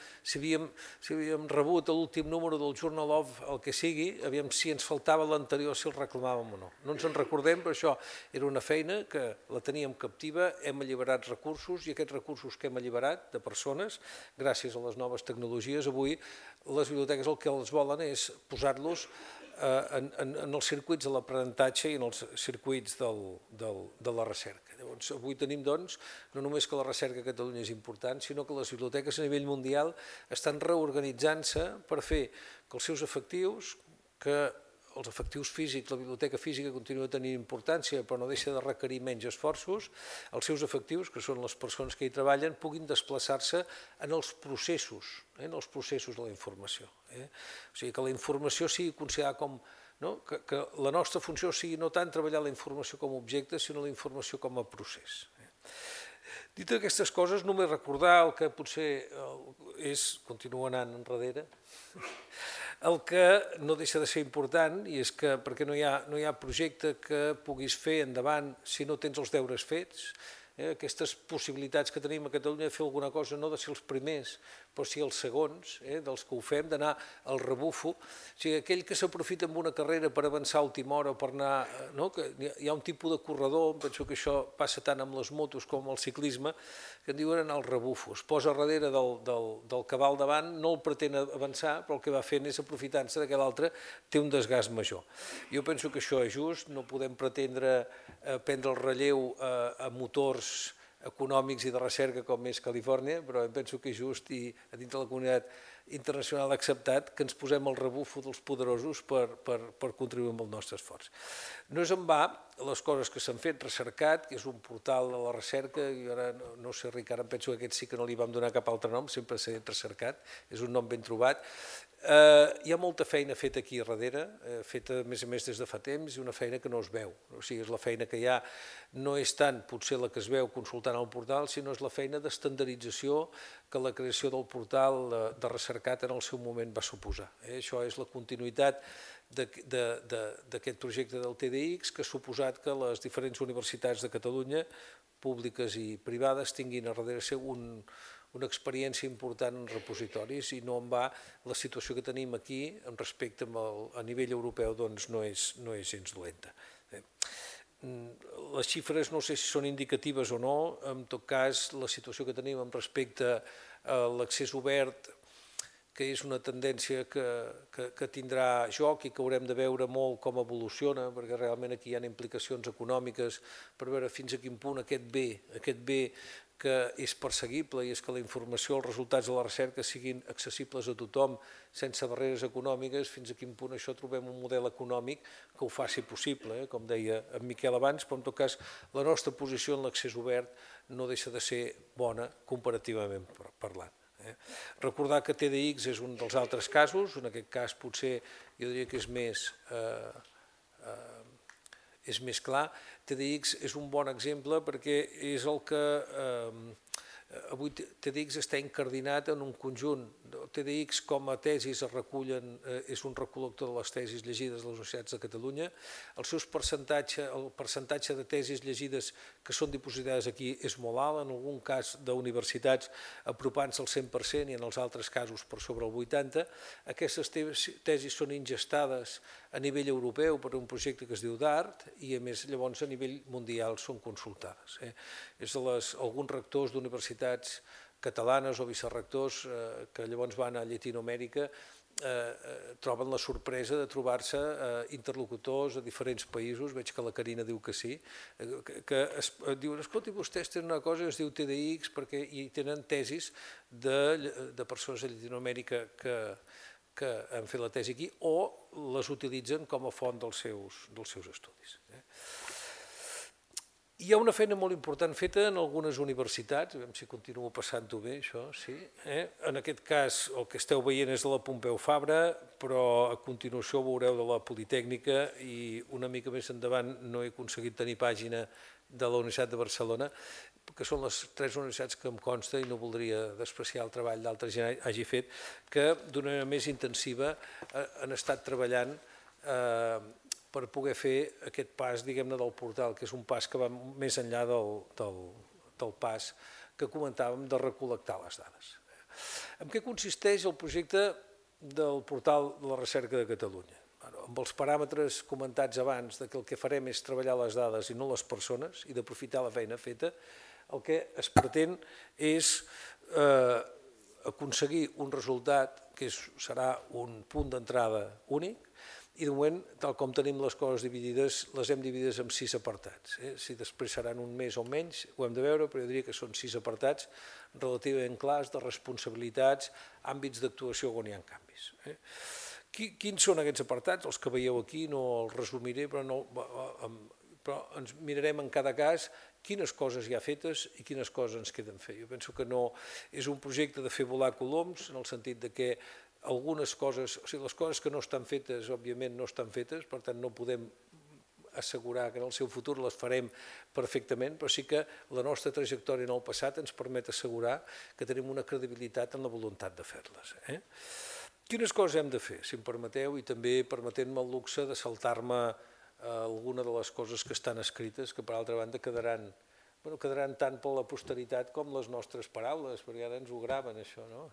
havíem rebut l'últim número del Journal of el que sigui, si ens faltava l'anterior, si el reclamàvem o no. No ens en recordem, però això era una feina que la teníem captiva, hem alliberat recursos, i aquests recursos que hem alliberat de persones, gràcies a les noves tecnologies, avui les biblioteques el que els volen és posar-los en els circuits de l'aprenentatge i en els circuits de la recerca. Llavors, avui tenim, doncs, no només que la recerca a Catalunya és important, sinó que les biblioteques a nivell mundial estan reorganitzant-se per fer que els seus efectius, que els efectius físics, la biblioteca física continua tenint importància, però no deixa de requerir menys esforços, els seus efectius, que són les persones que hi treballen, puguin desplaçar-se en els processos de la informació. O sigui, que la informació sigui considerada com... que la nostra funció sigui no tant treballar la informació com a objecte, sinó la informació com a procés. Dit aquestes coses, només recordar el que potser és, continua anant enrere, el que no deixa de ser important, i és que perquè no hi ha projecte que puguis fer endavant si no tens els deures fets, aquestes possibilitats que tenim a Catalunya de fer alguna cosa, no de ser els primers, però sí els segons, dels que ho fem, d'anar al rebufo. O sigui, aquell que s'aprofita en una carrera per avançar a última hora o per anar... Hi ha un tipus de corredor, penso que això passa tant amb les motos com amb el ciclisme, que en diuen anar al rebufo. Es posa darrere del que va al davant, no el pretén avançar, però el que va fent és aprofitant-se que l'altre té un desgast major. Jo penso que això és just, no podem pretendre prendre el relleu a motors econòmics i de recerca com és Califòrnia, però penso que és just i a dintre de la comunitat internacional acceptat que ens posem al rebufo dels poderosos per contribuir amb el nostre esforç. No és en va les coses que s'han fet, Recercat, que és un portal de la recerca, i ara no sé, Ricard, em penso que aquest sí que no li vam donar cap altre nom, sempre s'ha dit Recercat, és un nom ben trobat. Hi ha molta feina feta aquí darrere, feta a més des de fa temps, i una feina que no es veu. O sigui, és la feina que hi ha, no és tant potser la que es veu consultant el portal, sinó és la feina d'estandardització que la creació del portal de Recercat en el seu moment va suposar. Això és la continuïtat d'aquest projecte del TDX, que ha suposat que les diferents universitats de Catalunya, públiques i privades, tinguin a darrere seu una experiència important en repositoris, i no en va la situació que tenim aquí en respecte a nivell europeu doncs no és gens dolenta. Les xifres no sé si són indicatives o no, en tot cas la situació que tenim en respecte a l'accés obert, que és una tendència que tindrà joc i que haurem de veure molt com evoluciona, perquè realment aquí hi ha implicacions econòmiques per veure fins a quin punt aquest bé que és perseguible, i és que la informació, els resultats de la recerca siguin accessibles a tothom sense barreres econòmiques, fins a quin punt això trobem un model econòmic que ho faci possible, com deia en Miquel abans, però en tot cas la nostra posició en l'accés obert no deixa de ser bona comparativament parlant. Recordar que TDX és un dels altres casos, en aquest cas potser jo diria que és més clar. TDX és un bon exemple perquè és el que avui TDX està incardinat en un conjunt. TDX com a tesis es recullen, és un recol·lector de les tesis llegides de les universitats de Catalunya. El percentatge de tesis llegides que són dipositades aquí és molt alt, en algun cas d'universitats apropant-se al 100% i en els altres casos per sobre el 80%. Aquestes tesis són ingestades a nivell europeu per un projecte que es diu DART i a més llavors a nivell mundial són consultades. És alguns rectors d'universitats catalanes o vicerrectors que llavors van a Llatinoamèrica troben la sorpresa de trobar-se interlocutors a diferents països, veig que la Carina diu que sí, que diuen, escolti, vostès tenen una cosa que es diu TDX perquè hi tenen tesis de persones a Llatinoamèrica que han fet la tesi aquí o les utilitzen com a font dels seus estudis. Hi ha una feina molt important feta en algunes universitats, a veure si continuo passant-ho bé, això, sí. En aquest cas, el que esteu veient és de la Pompeu Fabra, però a continuació veureu de la Politècnica i una mica més endavant no he aconseguit tenir pàgina de la Universitat de Barcelona, que són les 3 universitats que em consta, i no voldria despreciar el treball d'altra gent hagi fet, que d'una manera més intensiva han estat treballant per poder fer aquest pas, diguem-ne, del portal, que és un pas que va més enllà del pas que comentàvem de recol·lectar les dades. En què consisteix el projecte del portal de la recerca de Catalunya? Amb els paràmetres comentats abans de que el que farem és treballar les dades i no les persones i d'aprofitar la feina feta, el que es pretén és aconseguir un resultat que serà un punt d'entrada únic, i de moment, tal com tenim les coses dividides, les hem dividides en 6 apartats. Si després seran un més o menys, ho hem de veure, però jo diria que són 6 apartats relativament clars de responsabilitats, àmbits d'actuació on hi ha canvis. Quins són aquests apartats? Els que veieu aquí, no els resumiré, però ens mirarem en cada cas quines coses hi ha fetes i quines coses ens queden fer. Jo penso que no és un projecte de fer volar coloms, en el sentit que algunes coses, o sigui, les coses que no estan fetes, òbviament no estan fetes, per tant no podem assegurar que en el seu futur les farem perfectament, però sí que la nostra trajectòria en el passat ens permet assegurar que tenim una credibilitat en la voluntat de fer-les. Quines coses hem de fer, si em permeteu, i també permetent-me el luxe de saltar-me alguna de les coses que estan escrites, que per altra banda quedaran tant per la posteritat com les nostres paraules, perquè ara ens ho graven això, no?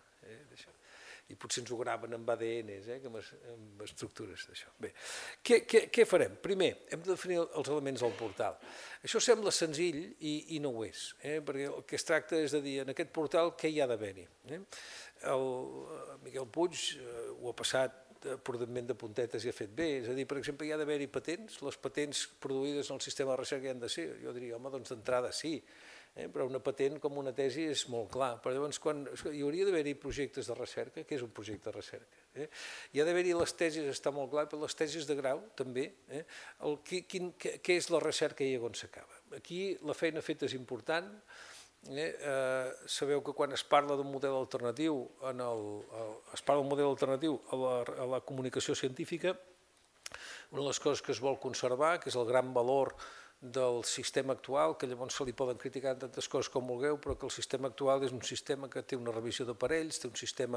I potser ens ho graven amb ADNs, amb estructures d'això. Bé, què farem? Primer, hem de definir els elements del portal. Això sembla senzill i no ho és, perquè el que es tracta és de dir, en aquest portal, què hi ha d'haver-hi? El Miquel Puig ho ha passat prudentment de puntetes i ha fet bé. És a dir, per exemple, hi ha d'haver-hi patents, les patents produïdes en el sistema de recerca hi han de ser. Jo diria, home, doncs d'entrada sí, però una patent com una tesi és molt clar. Però llavors, quan hi hauria d'haver-hi projectes de recerca, què és un projecte de recerca? Hi ha d'haver-hi les tesis, està molt clar, però les tesis de grau també. Què és la recerca i on s'acaba? Aquí la feina feta és important. Sabeu que quan es parla d'un model alternatiu a la comunicació científica, una de les coses que es vol conservar, que és el gran valor del sistema actual, que llavors se li poden criticar tantes coses com vulgueu, però que el sistema actual és un sistema que té una revisió d'aparells, té un sistema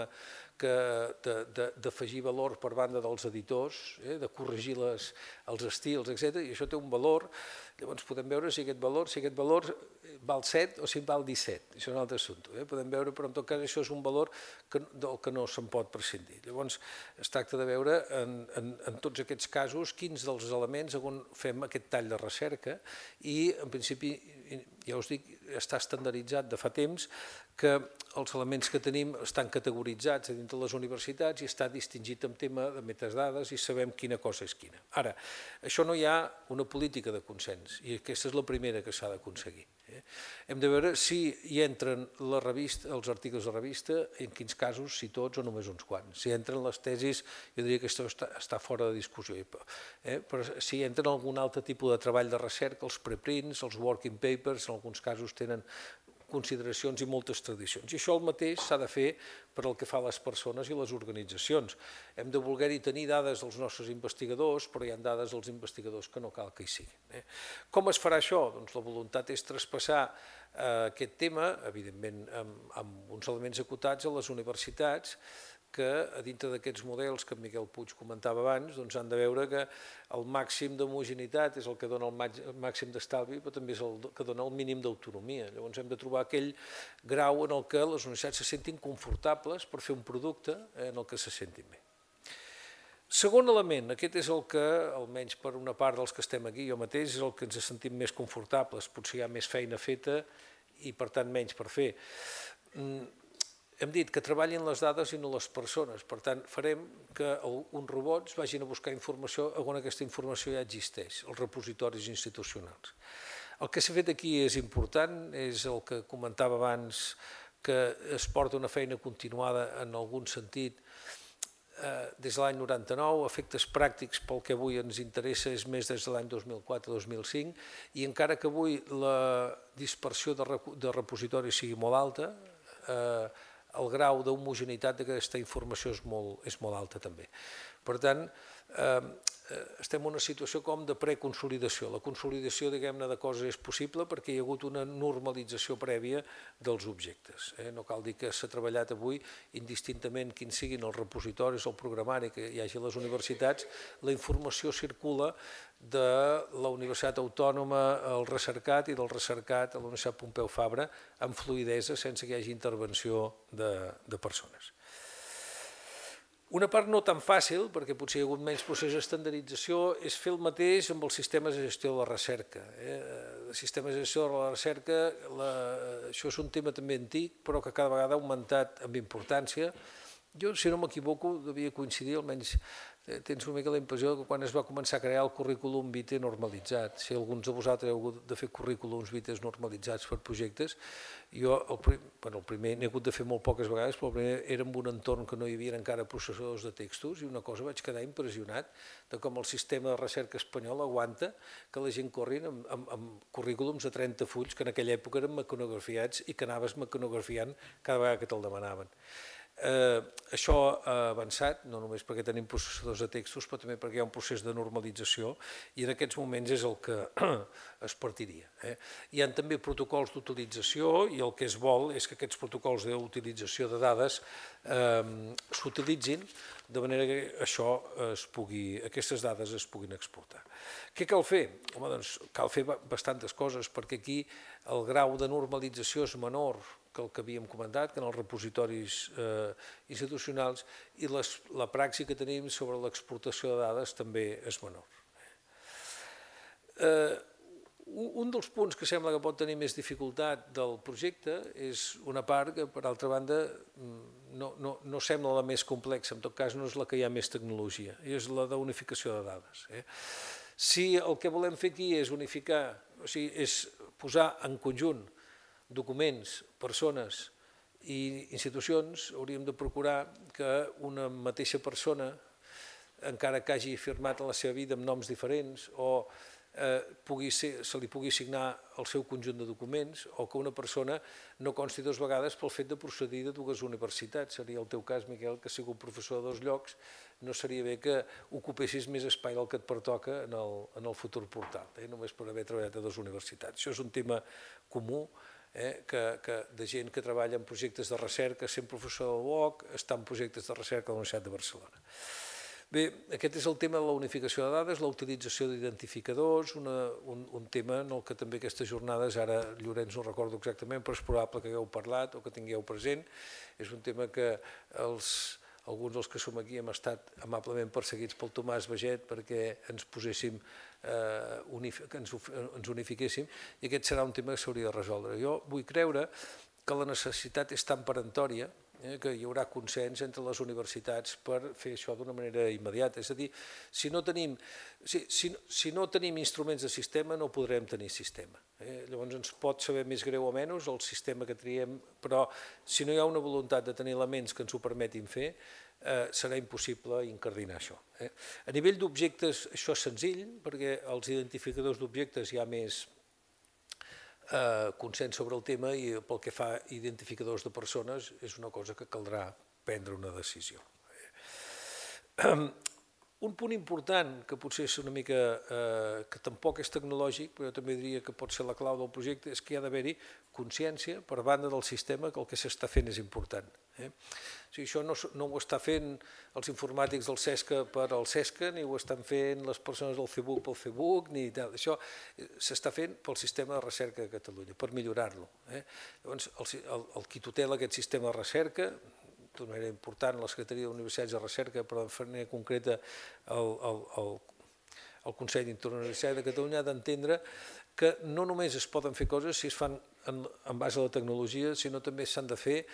d'afegir valor per banda dels editors, de corregir els estils, etc. I això té un valor. Llavors podem veure si aquest valor val 7 o si val 17. Això és un altre assumpte. Podem veure, però en tot cas això és un valor del que no se'n pot prescindir. Llavors es tracta de veure en tots aquests casos quins dels elements on fem aquest tall de recerca i en principi, ja us dic, està estandarditzat de fa temps que els elements que tenim estan categoritzats dintre de les universitats i està distingit en tema de metadades i sabem quina cosa és quina. Ara, això no hi ha una política de consens i aquesta és la primera que s'ha d'aconseguir. Hem de veure si hi entren els articles de revista, en quins casos, si tots o només uns quants. Si entren les tesis, jo diria que això està fora de discussió. Però si entren algun altre tipus de treball de recerca, els preprints, els working papers, en alguns casos tenen consideracions i moltes tradicions. I això el mateix s'ha de fer per al que fa a les persones i les organitzacions. Hem de voler-hi tenir dades dels nostres investigadors, però hi ha dades dels investigadors que no cal que hi siguin. Com es farà això? Doncs la voluntat és traspassar aquest tema, evidentment amb uns elements acotats a les universitats, que a dintre d'aquests models que en Miquel Puig comentava abans han de veure que el màxim d'homogeneïtat és el que dona el màxim d'estalvi, però també és el que dona el mínim d'autonomia. Llavors hem de trobar aquell grau en el que les universitats se sentin confortables per fer un producte en el que se sentin bé. Segon element, aquest és el que, almenys per una part dels que estem aquí, jo mateix, és el que ens sentim més confortables, potser hi ha més feina feta i per tant menys per fer. Hem dit que treballin les dades i no les persones, per tant farem que uns robots vagin a buscar informació on aquesta informació ja existeix, els repositoris institucionals. El que s'ha fet aquí és important, és el que comentava abans, que es porta una feina continuada en algun sentit des de l'any 99, efectes pràctics pel que avui ens interessa és més des de l'any 2004-2005 i encara que avui la dispersió de repositoris sigui molt alta, el grau d'homogeneïtat d'aquesta informació és molt alta també. Per tant, estem en una situació com de preconsolidació. La consolidació, diguem-ne, de coses és possible perquè hi ha hagut una normalització prèvia dels objectes. No cal dir que s'ha treballat avui indistintament quins siguin els repositoris o el programari que hi hagi a les universitats, la informació circula de la Universitat Autònoma al recercat i del recercat a la Universitat Pompeu Fabra amb fluïdesa sense que hi hagi intervenció de persones. Una part no tan fàcil, perquè potser hi ha hagut menys procés d'estandardització, és fer el mateix amb els sistemes de gestió de la recerca. Els sistemes de gestió de la recerca, això és un tema també antic, però que cada vegada ha augmentat amb importància. Jo, si no m'equivoco, devia coincidir, almenys tens una mica la impressió que quan es va començar a crear el currículum vitae normalitzat, si alguns de vosaltres heu hagut de fer currículums vitae normalitzats per projectes, jo el primer n'he hagut de fer molt poques vegades, però el primer era en un entorn que no hi havia encara processadors de textos i una cosa vaig quedar impressionat de com el sistema de recerca espanyol aguanta que la gent corrin amb currículums de 30 fulls que en aquella època eren mecanografiats i que anaves mecanografiant cada vegada que te'l demanaven. Això ha avançat, no només perquè tenim processadors de textos, però també perquè hi ha un procés de normalització i en aquests moments és el que es partiria. Hi ha també protocols d'utilització i el que es vol és que aquests protocols d'utilització de dades s'utilitzin de manera que aquestes dades es puguin exportar. Què cal fer? Home, doncs cal fer bastantes coses perquè aquí el grau de normalització és menor que el que havíem comentat, que en els repositoris institucionals i la praxi que tenim sobre l'exportació de dades també és menor. Un dels punts que sembla que pot tenir més dificultat del projecte és una part que, per altra banda, no sembla la més complexa, en tot cas no és la que hi ha més tecnologia, és la d'unificació de dades. Si el que volem fer aquí és unificar, o sigui, és posar en conjunt documents, persones i institucions, hauríem de procurar que una mateixa persona, encara que hagi firmat a la seva vida amb noms diferents, o se li pugui assignar el seu conjunt de documents, o que una persona no consti dues vegades pel fet de procedir de dues universitats. Seria el teu cas, Miquel, que has sigut professor de dos llocs, no seria bé que ocupessis més espai del que et pertoca en el futur portal, només per haver treballat a dues universitats. Això és un tema comú de gent que treballa en projectes de recerca, sent professor del UOC, està en projectes de recerca a la Universitat de Barcelona. Bé, aquest és el tema de la unificació de dades, la utilització d'identificadors, un tema en el que també aquestes jornades, ara Llorenç no recordo exactament, però és probable que hagueu parlat o que tingueu present. És un tema que alguns dels que som aquí hem estat amablement perseguits pel Tomàs Baget perquè ens poséssim, que ens unifiquéssim, i aquest serà un tema que s'hauria de resoldre. Jo vull creure que la necessitat és tan peremptòria que hi haurà consens entre les universitats per fer això d'una manera immediata. És a dir, si no tenim instruments de sistema no podrem tenir sistema. Llavors ens pot saber més greu o menys el sistema que triem, però si no hi ha una voluntat de tenir elements que ens ho permetin fer, serà impossible incardinar això. A nivell d'objectes això és senzill, perquè els identificadors d'objectes hi ha més consens sobre el tema, i pel que fa a identificadors de persones és una cosa que caldrà prendre una decisió. Un punt important, que potser és una mica, que tampoc és tecnològic, però jo també diria que pot ser la clau del projecte, és que hi ha d'haver-hi consciència per banda del sistema que el que s'està fent és important. Això no ho està fent els informàtics del CESCA per al CESCA, ni ho estan fent les persones del Facebook pel Facebook, ni tal. Això s'està fent pel sistema de recerca de Catalunya, per millorar-lo. Llavors, el qui tutela aquest sistema de recerca, d'una manera important, la Secretaria d'Universitats de Recerca, però de manera concreta el Consell d'Universitats de Catalunya, ha d'entendre que no només es poden fer coses si es fan en base a la tecnologia, sinó també s'han de fer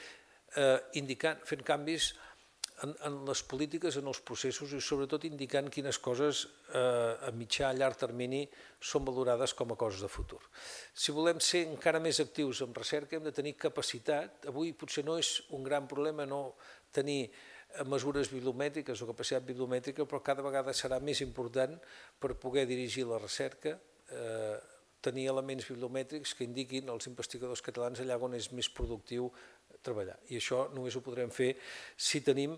fent canvis en les polítiques, en els processos, i sobretot indicant quines coses a mitjà, a llarg termini són valorades com a coses de futur. Si volem ser encara més actius en recerca hem de tenir capacitat. Avui potser no és un gran problema no tenir mesures bibliomètriques o capacitat bibliomètrica, però cada vegada serà més important per poder dirigir la recerca, tenir elements bibliomètrics que indiquin als investigadors catalans allà on és més productiu treballar. I això només ho podrem fer si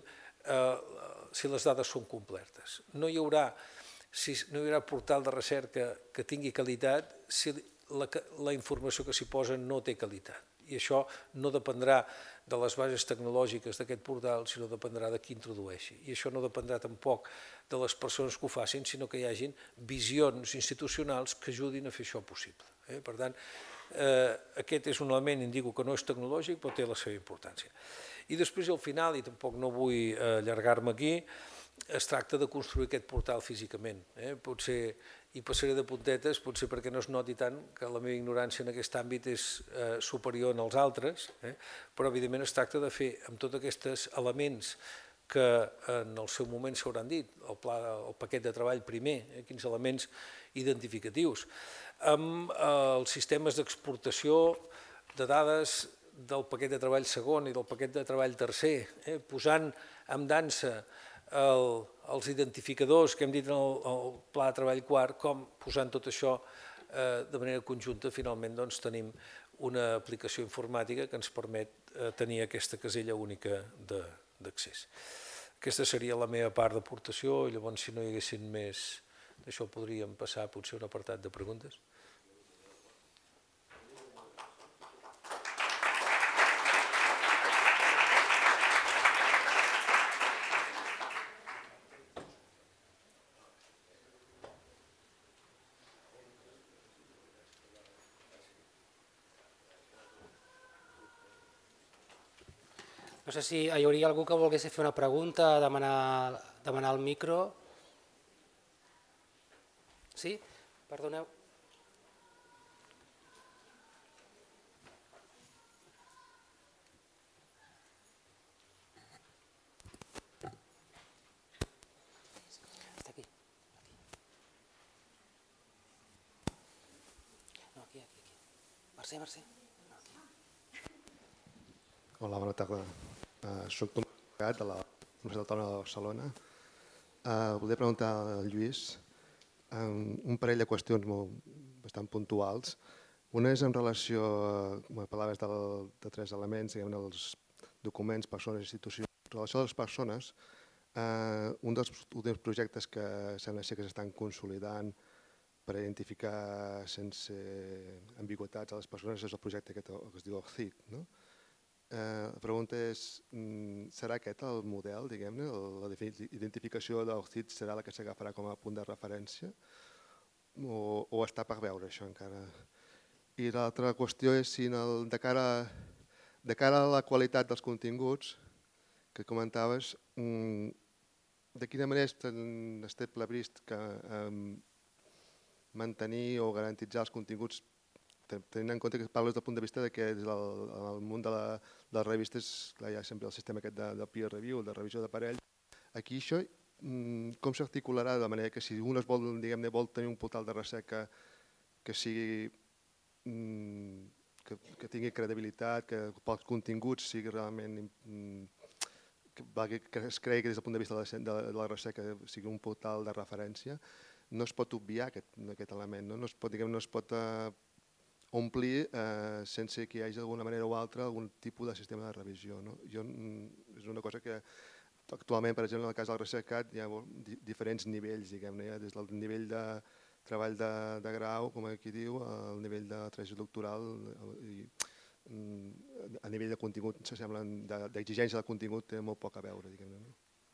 les dades són completes. No hi haurà portal de recerca que tingui qualitat si la informació que s'hi posa no té qualitat. I això no dependrà de les bases tecnològiques d'aquest portal, sinó dependrà de qui introdueixi. I això no dependrà tampoc de les persones que ho facin, sinó que hi hagin visions institucionals que ajudin a fer això possible. Per tant, aquest és un element, indico que no és tecnològic, però té la seva importància. I després al final, i tampoc no vull allargar-me aquí, es tracta de construir aquest portal físicament. Potser hi passaré de puntetes, potser perquè no es noti tant que la meva ignorància en aquest àmbit és superior als altres, però evidentment es tracta de fer amb tots aquests elements que en el seu moment s'hauran dit, el paquet de treball primer, quins elements identificatius, amb els sistemes d'exportació de dades del paquet de treball segon i del paquet de treball tercer, posant en dansa els identificadors que hem dit en el pla de treball quart, com posant tot això de manera conjunta finalment tenim una aplicació informàtica que ens permet tenir aquesta casella única d'accés. Aquesta seria la meva part d'aportació, i llavors si no hi haguessin més d'això podríem passar potser a un apartat de preguntes. No sé si hi hauria algú que volgués fer una pregunta, demanar el micro. Sí? Perdoneu. Mercè. Hola, bona tarda. Soc Tomàs Gat, de la Universitat Autònoma de Barcelona. Voldria preguntar al Lluís un parell de qüestions bastant puntuals. Una és en relació, parlaves de tres elements, els documents, persones i institucions. En relació a les persones, un dels últims projectes que sembla ser que s'estan consolidant per identificar sense ambigüitats a les persones és el projecte que es diu OCID, no? La pregunta és, serà aquest el model, diguem-ne? La identificació d'OCID serà la que s'agafarà com a punt de referència? O està per veure això encara? I l'altra qüestió és si de cara a la qualitat dels continguts que comentaves, de quina manera està previst que mantenir o garantitzar els continguts, tenint en compte que parles del punt de vista que des del món de les revistes hi ha sempre el sistema aquest de peer review, de revisió d'aparell. Aquí això com s'articularà de manera que si un vol tenir un portal de recerca que sigui que tingui credibilitat, que pels continguts sigui realment que es cregui que des del punt de vista de la recerca sigui un portal de referència, no es pot obviar aquest element, no es pot omplir sense que hi hagi d'alguna manera o altra algun tipus de sistema de revisió. És una cosa que actualment, per exemple, en el cas del ResearchCat hi ha diferents nivells, diguem-ne, des del nivell de treball de grau, com aquí diu, al nivell de tesi doctoral, a nivell de contingut, d'exigència de contingut té molt poc a veure, diguem-ne.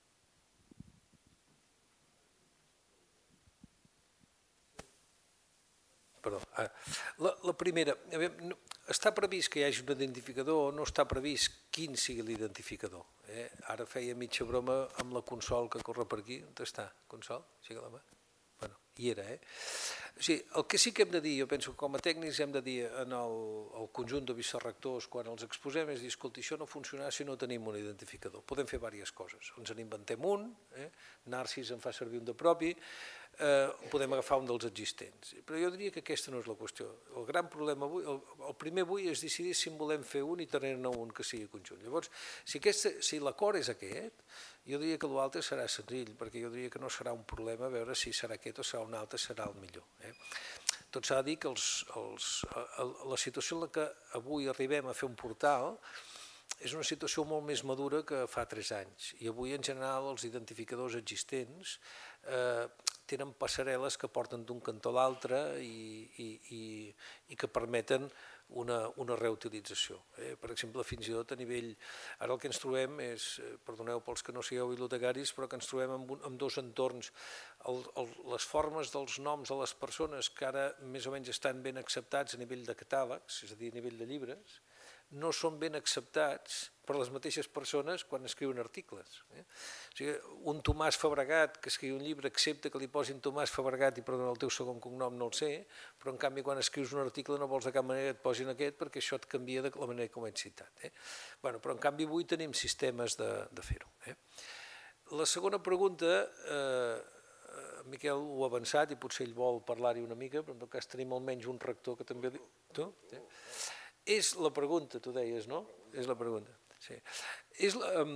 Perdó. La primera, està previst que hi hagi un identificador o no està previst quin sigui l'identificador? Ara feia mitja broma amb la Consol que corre per aquí. On està, Consol? Aixeca la mà. Bueno, hi era, O sigui, el que sí que hem de dir, jo penso que com a tècnics hem de dir en el conjunt de vicerectors quan els exposem és dir, escolta, això no funcionarà si no tenim un identificador. Podem fer diverses coses. Ens en inventem un, Narcis en fa servir un de propi, podem agafar un dels existents. Però jo diria que aquesta no és la qüestió. El gran problema avui, el primer avui és decidir si en volem fer un i tenir-ne un que sigui conjunt. Llavors, si l'acord és aquest, jo diria que l'altre serà senzill, perquè jo diria que no serà un problema veure si serà aquest o serà un altre, serà el millor. Tot s'ha de dir que la situació en la que avui arribem a fer un portal és una situació molt més madura que fa 3 anys i avui en general els identificadors existents tenen passarel·les que porten d'un cantó a l'altre i que permeten una reutilització. Per exemple, fins i tot a nivell... Ara el que ens trobem és, perdoneu pels que no sigueu bibliotecaris, però que ens trobem en dos entorns. Les formes dels noms de les persones que ara més o menys estan ben acceptats a nivell de catàlegs, és a dir, a nivell de llibres, no són ben acceptats per les mateixes persones quan escriuen articles. O sigui, un Tomàs Fabregat que escriu un llibre accepta que li posin Tomàs Fabregat i perdona el teu segon cognom no el sé, però en canvi quan escrius un article no vols de cap manera que et posin aquest perquè això et canvia de la manera com ets citat. Però en canvi avui tenim sistemes de fer-ho. La segona pregunta, Miquel ho ha avançat i potser ell vol parlar-hi una mica, però en tot cas tenim almenys un rector que també... Tu? És la pregunta, tu deies, no? És la pregunta, sí. És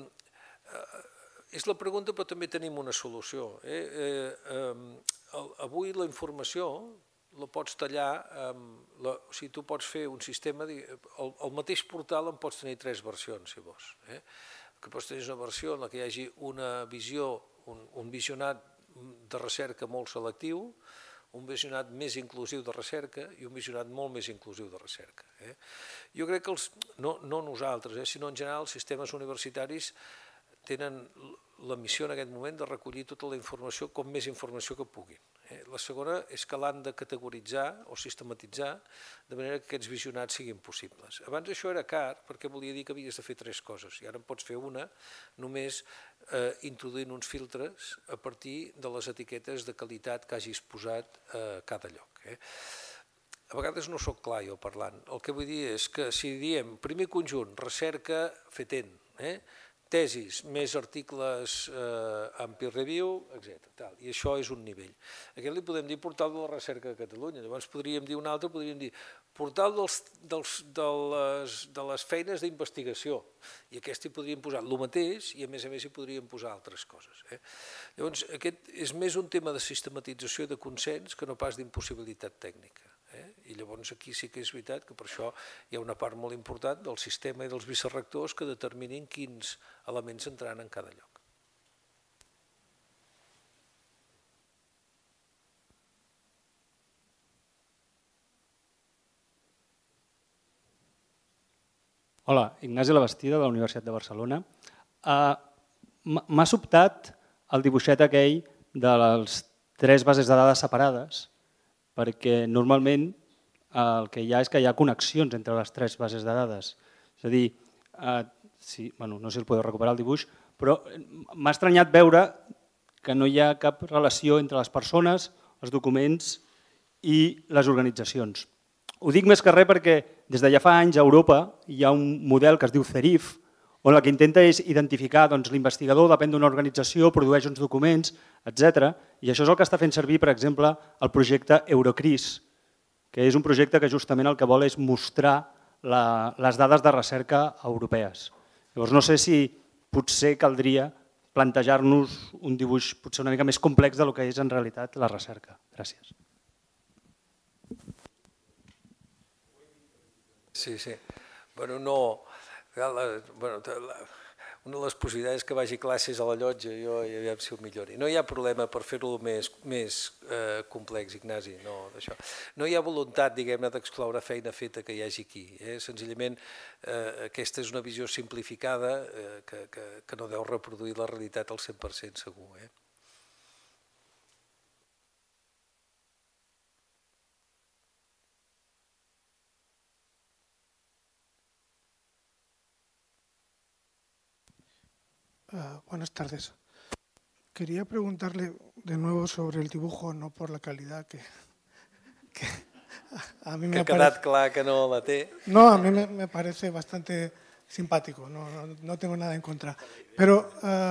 la pregunta, però també tenim una solució. Avui la informació la pots tallar, o sigui, tu pots fer un sistema, el mateix portal en pots tenir 3 versions, si vols. Que pots tenir una versió en la que hi hagi una visió, un visionat de recerca molt selectiu, un visionat més inclusiu de recerca i un visionat molt més inclusiu de recerca. Jo crec que, no nosaltres, sinó en general els sistemes universitaris tenen la missió en aquest moment de recollir tota la informació com més informació que puguin. La segona és que l'han de categoritzar o sistematitzar de manera que aquests visionats siguin possibles. Abans això era car perquè volia dir que havies de fer 3 coses i ara en pots fer una només introduint uns filtres a partir de les etiquetes de qualitat que hagis posat a cada lloc. A vegades no sóc clar jo parlant. El que vull dir és que si diem primer conjunt, recerca fetent, tesis, més articles en peer review, etc. I això és un nivell. Aquest li podem dir portal de la recerca de Catalunya. Llavors podríem dir un altre, podríem dir portal de les feines d'investigació, i aquest hi podríem posar el mateix i a més hi podríem posar altres coses. Llavors, aquest és més un tema de sistematització de consens que no pas d'impossibilitat tècnica. I llavors aquí sí que és veritat que per això hi ha una part molt important del sistema i dels vicerectors que determinin quins elements entraran en cada lloc. Hola, Ignasi Labastida, de la Universitat de Barcelona. M'ha sobtat el dibuixet aquell de les 3 bases de dades separades, perquè normalment el que hi ha és que hi ha connexions entre les 3 bases de dades. És a dir, no sé si el podeu recuperar el dibuix, però m'ha estranyat veure que no hi ha cap relació entre les persones, els documents i les organitzacions. Ho dic més que res perquè des de ja fa anys a Europa hi ha un model que es diu CERIF, on el que intenta és identificar l'investigador, depèn d'una organització, produeix uns documents, etc. I això és el que està fent servir, per exemple, el projecte Eurocris, que és un projecte que justament el que vol és mostrar les dades de recerca europees. Llavors no sé si potser caldria plantejar-nos un dibuix potser una mica més complex del que és en realitat la recerca. Gràcies. Sí. Bueno, no... Una de les possibilitats és que vagi classes a la llotja i aviam si ho millori. No hi ha problema per fer-ho més complex, Ignasi, no d'això. No hi ha voluntat, diguem-ne, d'excloure feina feta que hi hagi aquí. Senzillament, aquesta és una visió simplificada que no deu reproduir la realitat al 100% segur. Buenas tardes. Quería preguntarle de nuevo sobre el dibujo, no por la calidad que a mí me ha quedat clar que no la té. No, a mí me parece bastante simpático, no tengo nada en contra. Pero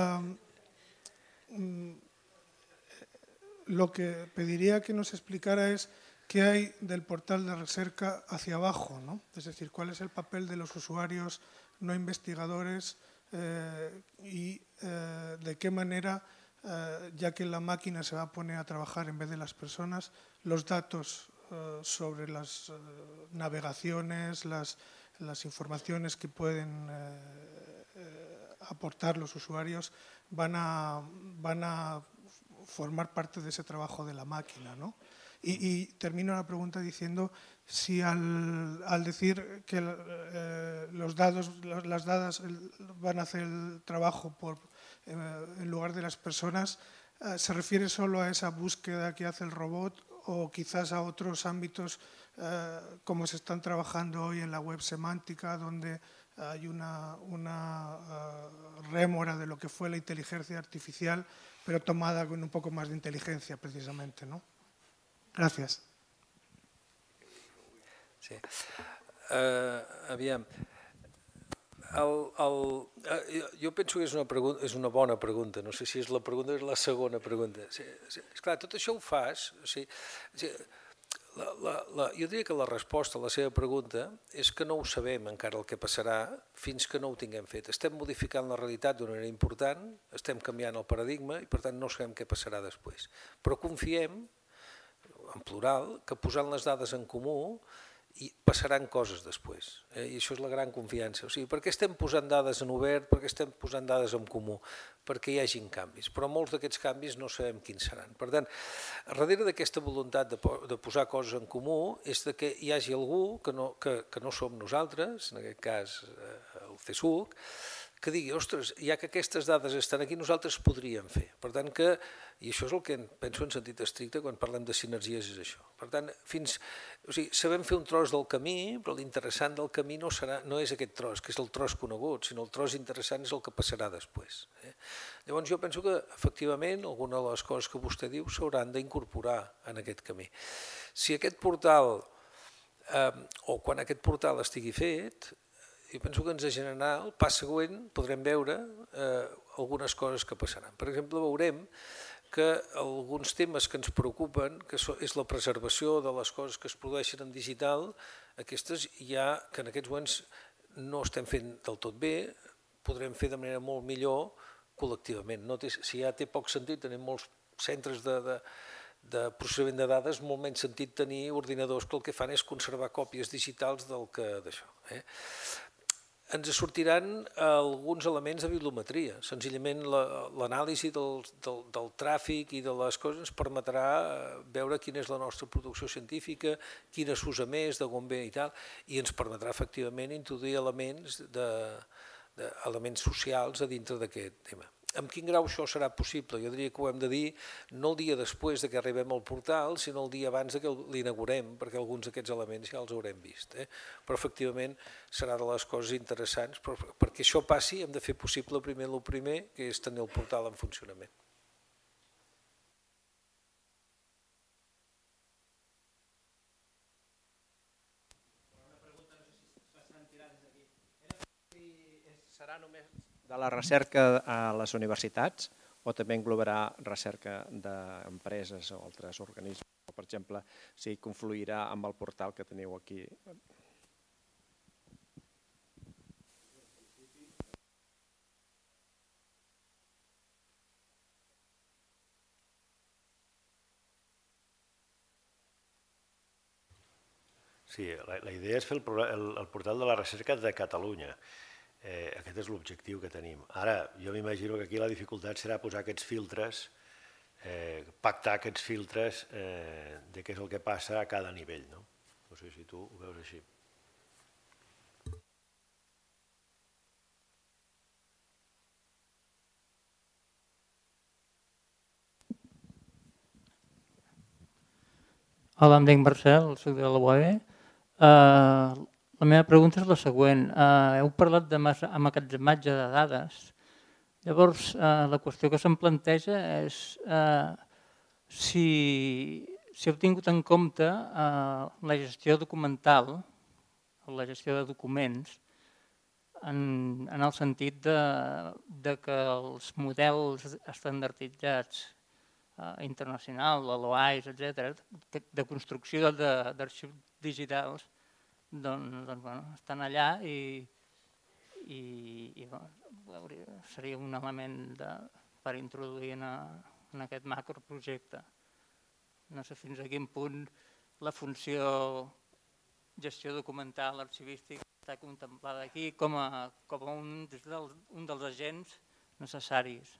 lo que pediría que nos explicara es qué hay del portal de recerca hacia abajo, ¿no? Es decir, cuál es el papel de los usuarios no investigadores y de qué manera, ya que la máquina se va a poner a trabajar en vez de las personas, los datos sobre las navegaciones, las informaciones que pueden aportar los usuarios van a formar parte de ese trabajo de la máquina, ¿no? Y termino la pregunta diciendo si al decir que las dadas van a hacer el trabajo en lugar de las personas, ¿se refiere solo a esa búsqueda que hace el robot o quizás a otros ámbitos como se están trabajando hoy en la web semántica, donde hay una rémora de lo que fue la inteligencia artificial, pero tomada con un poco más de inteligencia precisamente, ¿no? Gràcies. Sí. Aviam, jo penso que és una bona pregunta, no sé si és la pregunta o és la segona pregunta. Esclar, tot això ho fas, jo diria que la resposta a la seva pregunta és que no ho sabem encara el que passarà fins que no ho tinguem fet. Estem modificant la realitat d'una manera important, estem canviant el paradigma i per tant no sabem què passarà després. Però confiem, en plural, que posant les dades en comú passaran coses després. I això és la gran confiança. O sigui, per què estem posant dades en obert, per què estem posant dades en comú? Perquè hi hagin canvis, però molts d'aquests canvis no sabem quins seran. Per tant, darrere d'aquesta voluntat de posar coses en comú és que hi hagi algú que no som nosaltres, en aquest cas el CSUC, que digui, ostres, ja que aquestes dades estan aquí, nosaltres podríem fer. Per tant, i això és el que penso en sentit estricte quan parlem de sinergies, és això. Per tant, sabem fer un tros del camí, però l'interessant del camí no és aquest tros, que és el tros conegut, sinó el tros interessant és el que passarà després. Llavors jo penso que, efectivament, alguna de les coses que vostè diu s'hauran d'incorporar en aquest camí. Si aquest portal, o quan aquest portal estigui fet, jo penso que ens generarà el pas següent, podrem veure algunes coses que passaran. Per exemple, veurem que alguns temes que ens preocupen, que és la preservació de les coses que es produeixen en digital, aquestes ja que en aquests moments no estem fent del tot bé, podrem fer de manera molt millor col·lectivament. Si ja té poc sentit, tenim molts centres de processament de dades, molt menys sentit tenir ordinadors que el que fan és conservar còpies digitals d'això. Ens sortiran alguns elements de bibliometria. Senzillament l'anàlisi del tràfic i de les coses ens permetrà veure quina és la nostra producció científica, quina s'usa més, de on ve i tal, i ens permetrà efectivament introduir elements socials a dintre d'aquest tema. En quin grau això serà possible? Jo diria que ho hem de dir no el dia després que arribem al portal, sinó el dia abans que l'inaugurem, perquè alguns d'aquests elements ja els haurem vist. Però efectivament serà de les coses interessants, però perquè això passi hem de fer possible primer el primer, que és tenir el portal en funcionament. Serà només de la recerca a les universitats o també englobarà recerca d'empreses o altres organismes? Per exemple, si confluirà amb el portal que teniu aquí. Sí, la idea és fer el portal de la recerca de Catalunya. Aquest és l'objectiu que tenim. Ara, jo m'imagino que aquí la dificultat serà posar aquests filtres, pactar aquests filtres de què és el que passa a cada nivell. No sé si tu ho veus així. Hola, em dic Marcel, soc de la UAB. La meva pregunta és la següent. Heu parlat d'emmagatzematge de dades. Llavors, la qüestió que se'm planteja és si heu tingut en compte la gestió documental, la gestió de documents, en el sentit que els models estandarditzats internacional, l'OAIS, etc., de construcció d'arxius digitals, estan allà i seria un element per introduir en aquest macroprojecte. No sé fins a quin punt la funció gestió documental arxivística està contemplada aquí com un dels agents necessaris.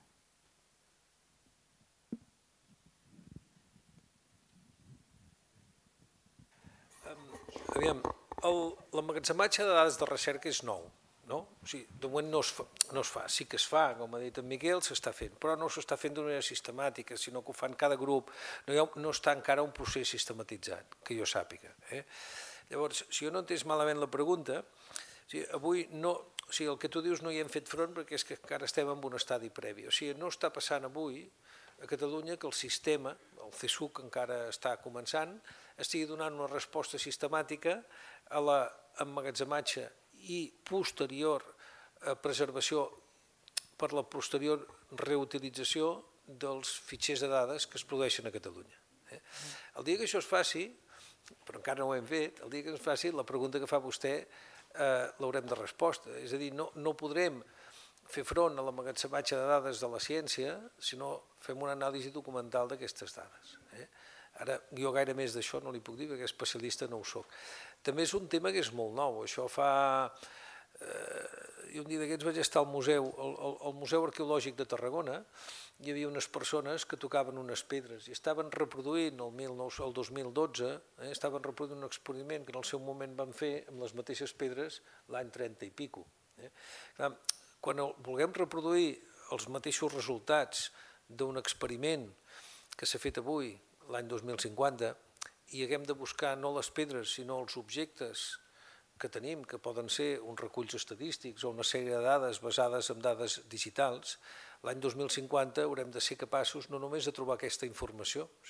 Aviam, l'emmagatzematge de dades de recerca és nou. De moment no es fa, sí que es fa, com ha dit en Miquel, s'està fent, però no s'està fent d'una manera sistemàtica, sinó que ho fan cada grup, no està encara un procés sistematitzat, que jo sàpiga. Llavors, si jo no he entès malament la pregunta, avui el que tu dius no hi hem fet front perquè és que encara estem en un estadi previ. O sigui, no està passant avui a Catalunya que el sistema, el CSUC encara està començant, estigui donant una resposta sistemàtica a l'emmagatzematge i posterior preservació per la posterior reutilització dels fitxers de dades que es produeixen a Catalunya. El dia que això es faci, però encara no ho hem fet, el dia que es faci, la pregunta que fa vostè l'haurem de respondre. És a dir, no podrem fer front a l'emmagatzematge de dades de la ciència si no fem una anàlisi documental d'aquestes dades. Ara, jo gaire més d'això no li puc dir, perquè especialista no ho soc. També és un tema que és molt nou. Això fa... I un dia d'aquests vaig estar al Museu Arqueològic de Tarragona, hi havia unes persones que tocaven unes pedres i estaven reproduint el 2012, estaven reproduint un experiment que en el seu moment van fer amb les mateixes pedres l'any 30 i pico. Quan vulguem reproduir els mateixos resultats d'un experiment que s'ha fet avui, l'any 2050, i haguem de buscar no les pedres, sinó els objectes que tenim, que poden ser uns reculls estadístics o una sèrie de dades basades en dades digitals, l'any 2050 haurem de ser capaços no només de trobar aquesta informació,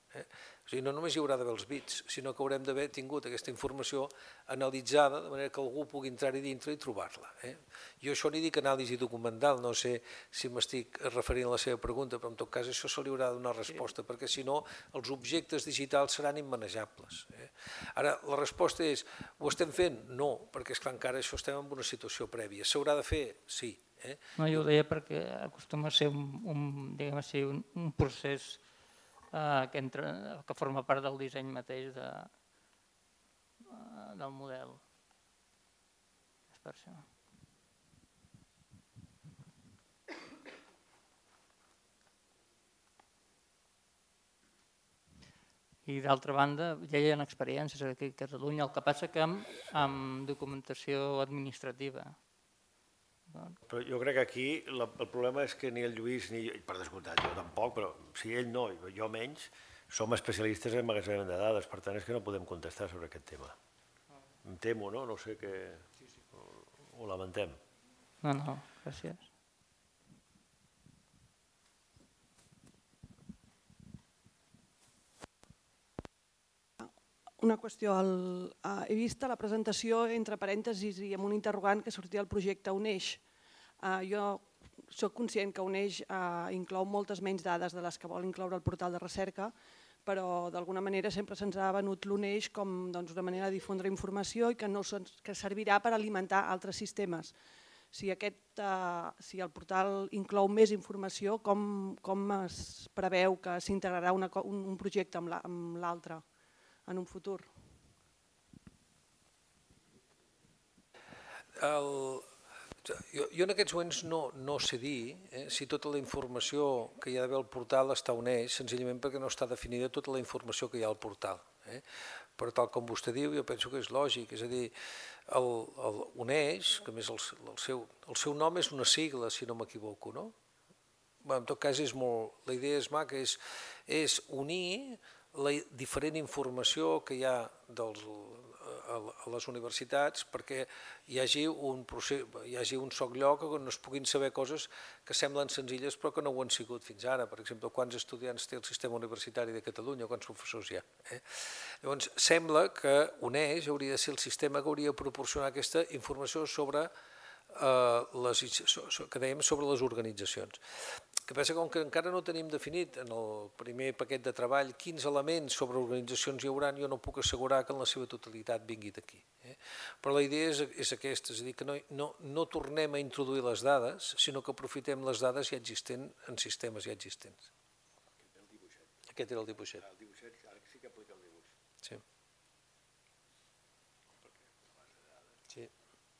O sigui, no només hi haurà d'haver els bits, sinó que haurem d'haver tingut aquesta informació analitzada de manera que algú pugui entrar-hi dintre i trobar-la. Jo això n'hi dic anàlisi documental, no sé si m'estic referint a la seva pregunta, però en tot cas això se li haurà de donar resposta, perquè si no els objectes digitals seran immanejables. Ara, la resposta és, ho estem fent? No, perquè esclar, encara això estem en una situació prèvia. S'haurà de fer? Sí. No, jo ho deia perquè acostuma a ser un procés que forma part del disseny mateix del model. És per això. I d'altra banda, ja hi ha experiències aquí a Catalunya, el que passa que amb documentació administrativa. Però jo crec que aquí el problema és que ni el Lluís, ni per descomptat, jo tampoc, però si ell no, jo menys, som especialistes en emmagatzemament de dades, per tant és que no podem contestar sobre aquest tema. Em temo, no? No sé què... Ho lamentem. No, gràcies. Una qüestió, he vist a la presentació entre parèntesis i amb un interrogant que sortia el projecte UNEIX. Jo soc conscient que UNEIX inclou moltes menys dades de les que vol incloure el portal de recerca, però d'alguna manera sempre se'ns ha venut l'UNEIX com una manera de difondre informació i que servirà per alimentar altres sistemes. Si el portal inclou més informació, com es preveu que s'integrarà un projecte amb l'altre en un futur? Jo en aquests moments no sé dir si tota la informació que hi ha d'haver al portal està uneix, senzillament perquè no està definida tota la informació que hi ha al portal. Però tal com vostè diu, jo penso que és lògic, és a dir, el UNEIX, que a més el seu nom és una sigla, si no m'equivoco, no? En tot cas, la idea és maca, és unir la diferent informació que hi ha a les universitats perquè hi hagi un sol lloc on es puguin saber coses que semblen senzilles però que no ho han sigut fins ara. Per exemple, quants estudiants té el sistema universitari de Catalunya, quants professors hi ha. Llavors, sembla que UNEIX hauria de ser el sistema que hauria de proporcionar aquesta informació sobre les organitzacions. El que passa que com que encara no tenim definit en el primer paquet de treball quins elements sobre organitzacions hi haurà, jo no puc assegurar que en la seva totalitat vingui d'aquí. Però la idea és aquesta, és a dir, que no tornem a introduir les dades, sinó que aprofitem les dades ja existents en sistemes ja existents. Aquest era el dibuixet. El dibuixet, ara sí que aplica el dibuix. Sí. Sí.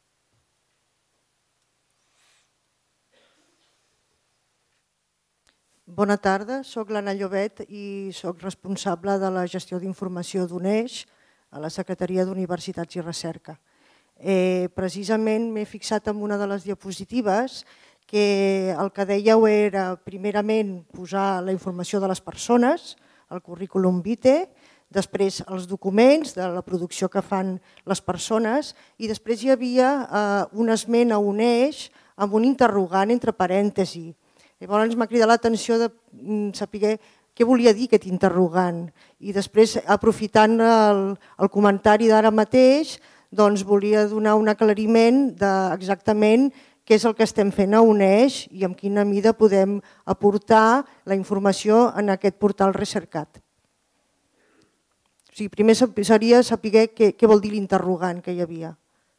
Bona tarda, soc l'Anna Llobet i soc responsable de la gestió d'informació d'UNEIX a la Secretaria d'Universitats i Recerca. Precisament m'he fixat en una de les diapositives que el que dèieu era primerament posar la informació de les persones, el currículum vitae, després els documents de la producció que fan les persones i després hi havia un esment a UNEIX amb un interrogant entre parèntesis. Llavors m'ha cridat l'atenció de saber què volia dir aquest interrogant i després, aprofitant el comentari d'ara mateix, volia donar un aclariment d'exactament què és el que estem fent a UNEIX i en quina mida podem aportar la informació en aquest portal recercat. Primer seria saber què vol dir l'interrogant que hi havia.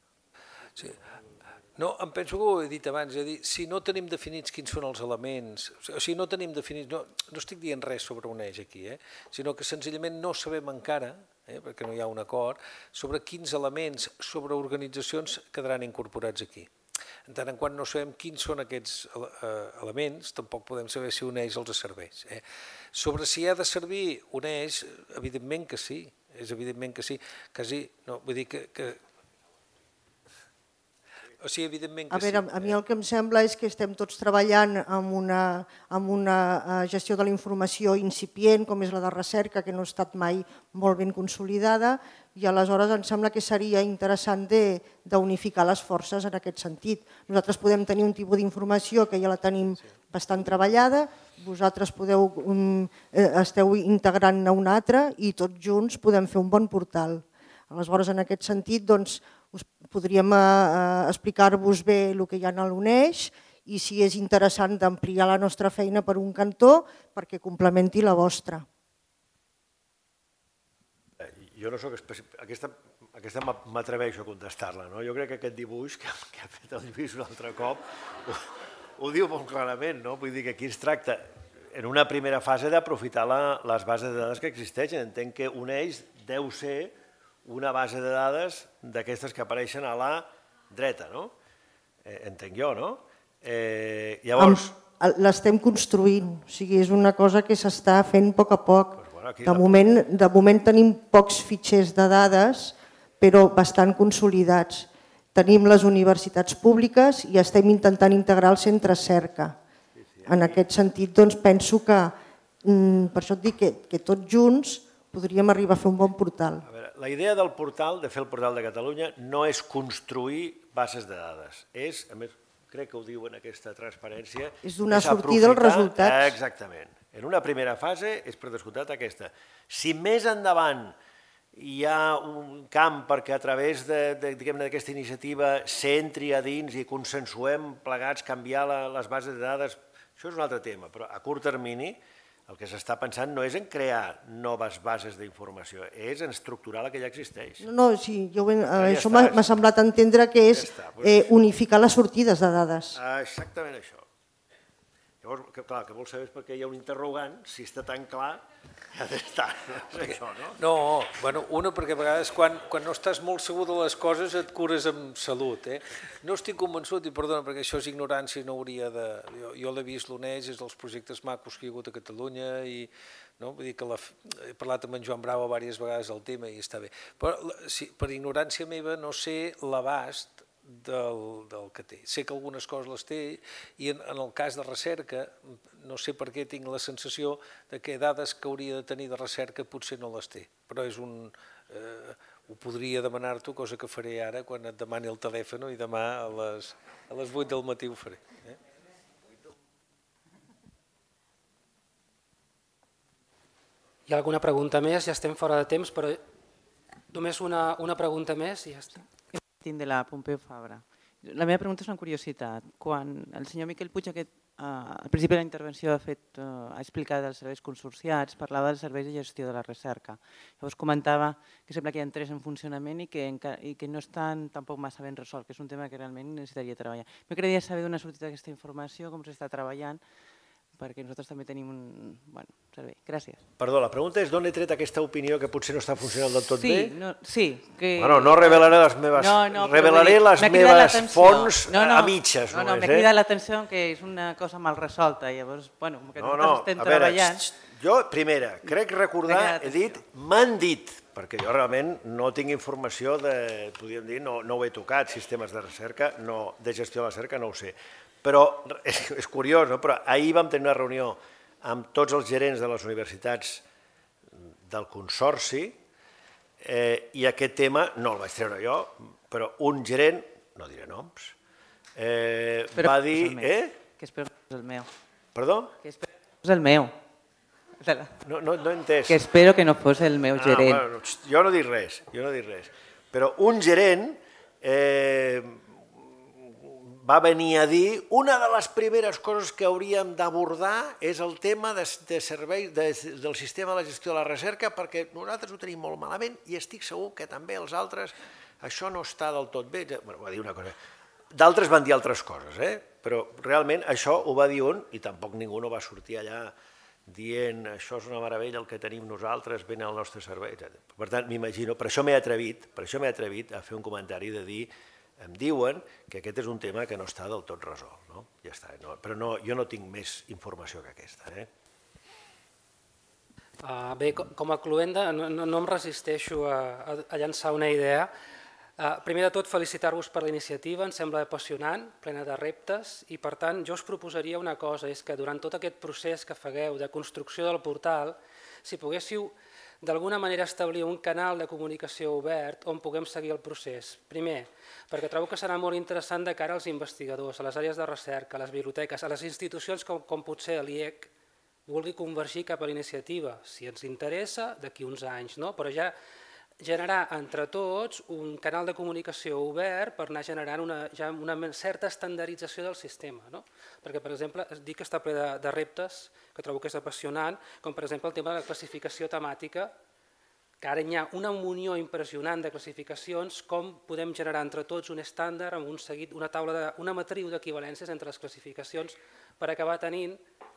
No, em penso que ho he dit abans, és a dir, si no tenim definits quins són els elements, o sigui, no tenim definits, no estic dient res sobre UNEIX aquí, sinó que senzillament no sabem encara, perquè no hi ha un acord, sobre quins elements sobre organitzacions quedaran incorporats aquí. En tant en quant no sabem quins són aquests elements, tampoc podem saber si UNEIX els serveix. Sobre si ha de servir UNEIX, evidentment que sí, és evidentment que sí, quasi, no, vull dir que O sigui, evidentment A que sí. veure, a mi el que em sembla és que estem tots treballant amb una gestió de la informació incipient, com és la de recerca, que no ha estat mai molt ben consolidada, i aleshores em sembla que seria interessant d'unificar les forces en aquest sentit. Nosaltres podem tenir un tipus d'informació que ja la tenim bastant treballada, vosaltres esteu integrant-ne un altre i tots junts podem fer un bon portal. Aleshores, en aquest sentit, podríem explicar-vos bé el que hi ha a l'UNEIX i si és interessant d'ampliar la nostra feina per un cantó perquè complementi la vostra. Jo no soc especialista, aquesta m'atreveixo a contestar-la. Jo crec que aquest dibuix que ha fet el Lluís un altre cop ho diu molt clarament. Vull dir que aquí es tracta, en una primera fase, d'aprofitar les bases de dades que existeixen. Entenc que UNEIX deu ser una base de dades d'aquestes que apareixen a la dreta, no? Entenc jo, no? Llavors... L'estem construint, o sigui, és una cosa que s'està fent a poc a poc. De moment tenim pocs fitxers de dades, però bastant consolidats. Tenim les universitats públiques i estem intentant integrar el centre cerca. En aquest sentit, penso que, per això et dic que tots junts podríem arribar a fer un bon portal. La idea del portal, de fer el portal de Catalunya, no és construir bases de dades. És, a més, crec que ho diu en aquesta transparència... És donar sortida als resultats. Exactament. En una primera fase és per descomptat aquesta. Si més endavant hi ha un camp perquè a través d'aquesta iniciativa s'entri a dins i consensuem plegats canviar les bases de dades, això és un altre tema, però a curt termini el que s'està pensant no és en crear noves bases d'informació, és en estructurar la que ja existeix. No, sí, això m'ha semblat entendre que és unificar les sortides de dades. Exactament això. Llavors, clar, el que vols saber és perquè hi ha un interrogant, si està tan clar, ha d'estar. No, una perquè a vegades quan no estàs molt segur de les coses et cures amb salut. No estic convençut, i perdona, perquè això és ignorància i no hauria de... Jo l'he vist, l'UNEIX és dels projectes macos que hi ha hagut a Catalunya i vull dir que he parlat amb en Joan Bravo diverses vegades del tema i està bé. Però per ignorància meva no sé l'abast del que té. Sé que algunes coses les té i en el cas de recerca no sé per què tinc la sensació que dades que hauria de tenir de recerca potser no les té, però ho podria demanar-t'ho, cosa que faré ara quan et demani el telèfon i demà a les 8 del matí ho faré. Hi ha alguna pregunta més? Ja estem fora de temps, però només una pregunta més i ja està. De la Pompeu Fabra. La meva pregunta és una curiositat. Quan el senyor Miquel Puig al principi de la intervenció ha explicat els serveis consorciats, parlava dels serveis de gestió de la recerca. Llavors comentava que sembla que hi ha 3 en funcionament i que no estan tampoc massa ben resolts, que és un tema que realment necessitaria treballar. M'agradaria saber d'on ha sortit aquesta informació, com s'està treballant, perquè nosaltres també tenim un servei. Gràcies. Perdó, la pregunta és d'on he tret aquesta opinió que potser no està funcionant del tot bé? Sí. No revelaré les meves fonts a mitges. No, m'ha cridat l'atenció que és una cosa mal resolta. Llavors, que nosaltres estem treballant... Jo, primera, crec recordar, he dit, m'han dit, perquè jo realment no tinc informació podríem dir, no ho he tocat, sistemes de recerca, de gestió de la recerca, no ho sé. Però és curiós, però ahir vam tenir una reunió amb tots els gerents de les universitats del Consorci i aquest tema no el vaig treure jo, però un gerent, no diré noms, va dir... Que espero que no és el meu. Perdó? Que espero que no és el meu. No he entès. Que espero que no fos el meu gerent. Jo no dic res, però un gerent va venir a dir una de les primeres coses que hauríem d'abordar és el tema del sistema de la gestió de la recerca perquè nosaltres ho tenim molt malament i estic segur que també els altres això no està del tot bé. Va dir una cosa. D'altres van dir altres coses, però realment això ho va dir un i tampoc ningú no va sortir allà dient això és una meravella el que tenim nosaltres, ben al nostre servei, etc. Per tant, m'imagino, per això m'he atrevit a fer un comentari de dir em diuen que aquest és un tema que no està del tot resolt. Ja està, però jo no tinc més informació que aquesta. Bé, com a cluenda no em resisteixo a llançar una idea Primer de tot, felicitar-vos per la iniciativa, em sembla apassionant, plena de reptes, i per tant jo us proposaria una cosa, és que durant tot aquest procés que fagueu de construcció del portal, si poguéssiu d'alguna manera establir un canal de comunicació obert on puguem seguir el procés. Primer, perquè trobo que serà molt interessant de cara als investigadors, a les àrees de recerca, a les biblioteques, a les institucions com potser l'IEC vulgui convergir cap a l'iniciativa, si ens interessa, d'aquí uns anys, però ja generar entre tots un canal de comunicació obert per anar generant una certa estandardització del sistema. Perquè, per exemple, dic que està ple de reptes, que trobo que és apassionant, com per exemple el tema de la classificació temàtica, que ara hi ha una munió impressionant de classificacions, com podem generar entre tots un estàndard amb un seguit, una matriu d'equivalències entre les classificacions per acabar tenint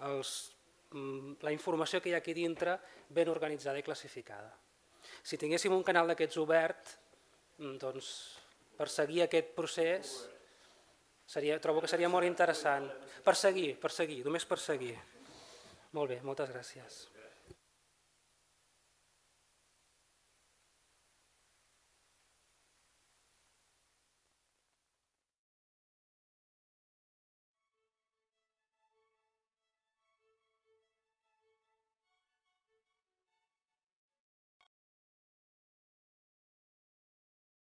la informació que hi ha aquí dintre ben organitzada i classificada. Si tinguéssim un canal d'aquests obert, per seguir aquest procés, trobo que seria molt interessant. Per seguir, només per seguir. Molt bé, moltes gràcies.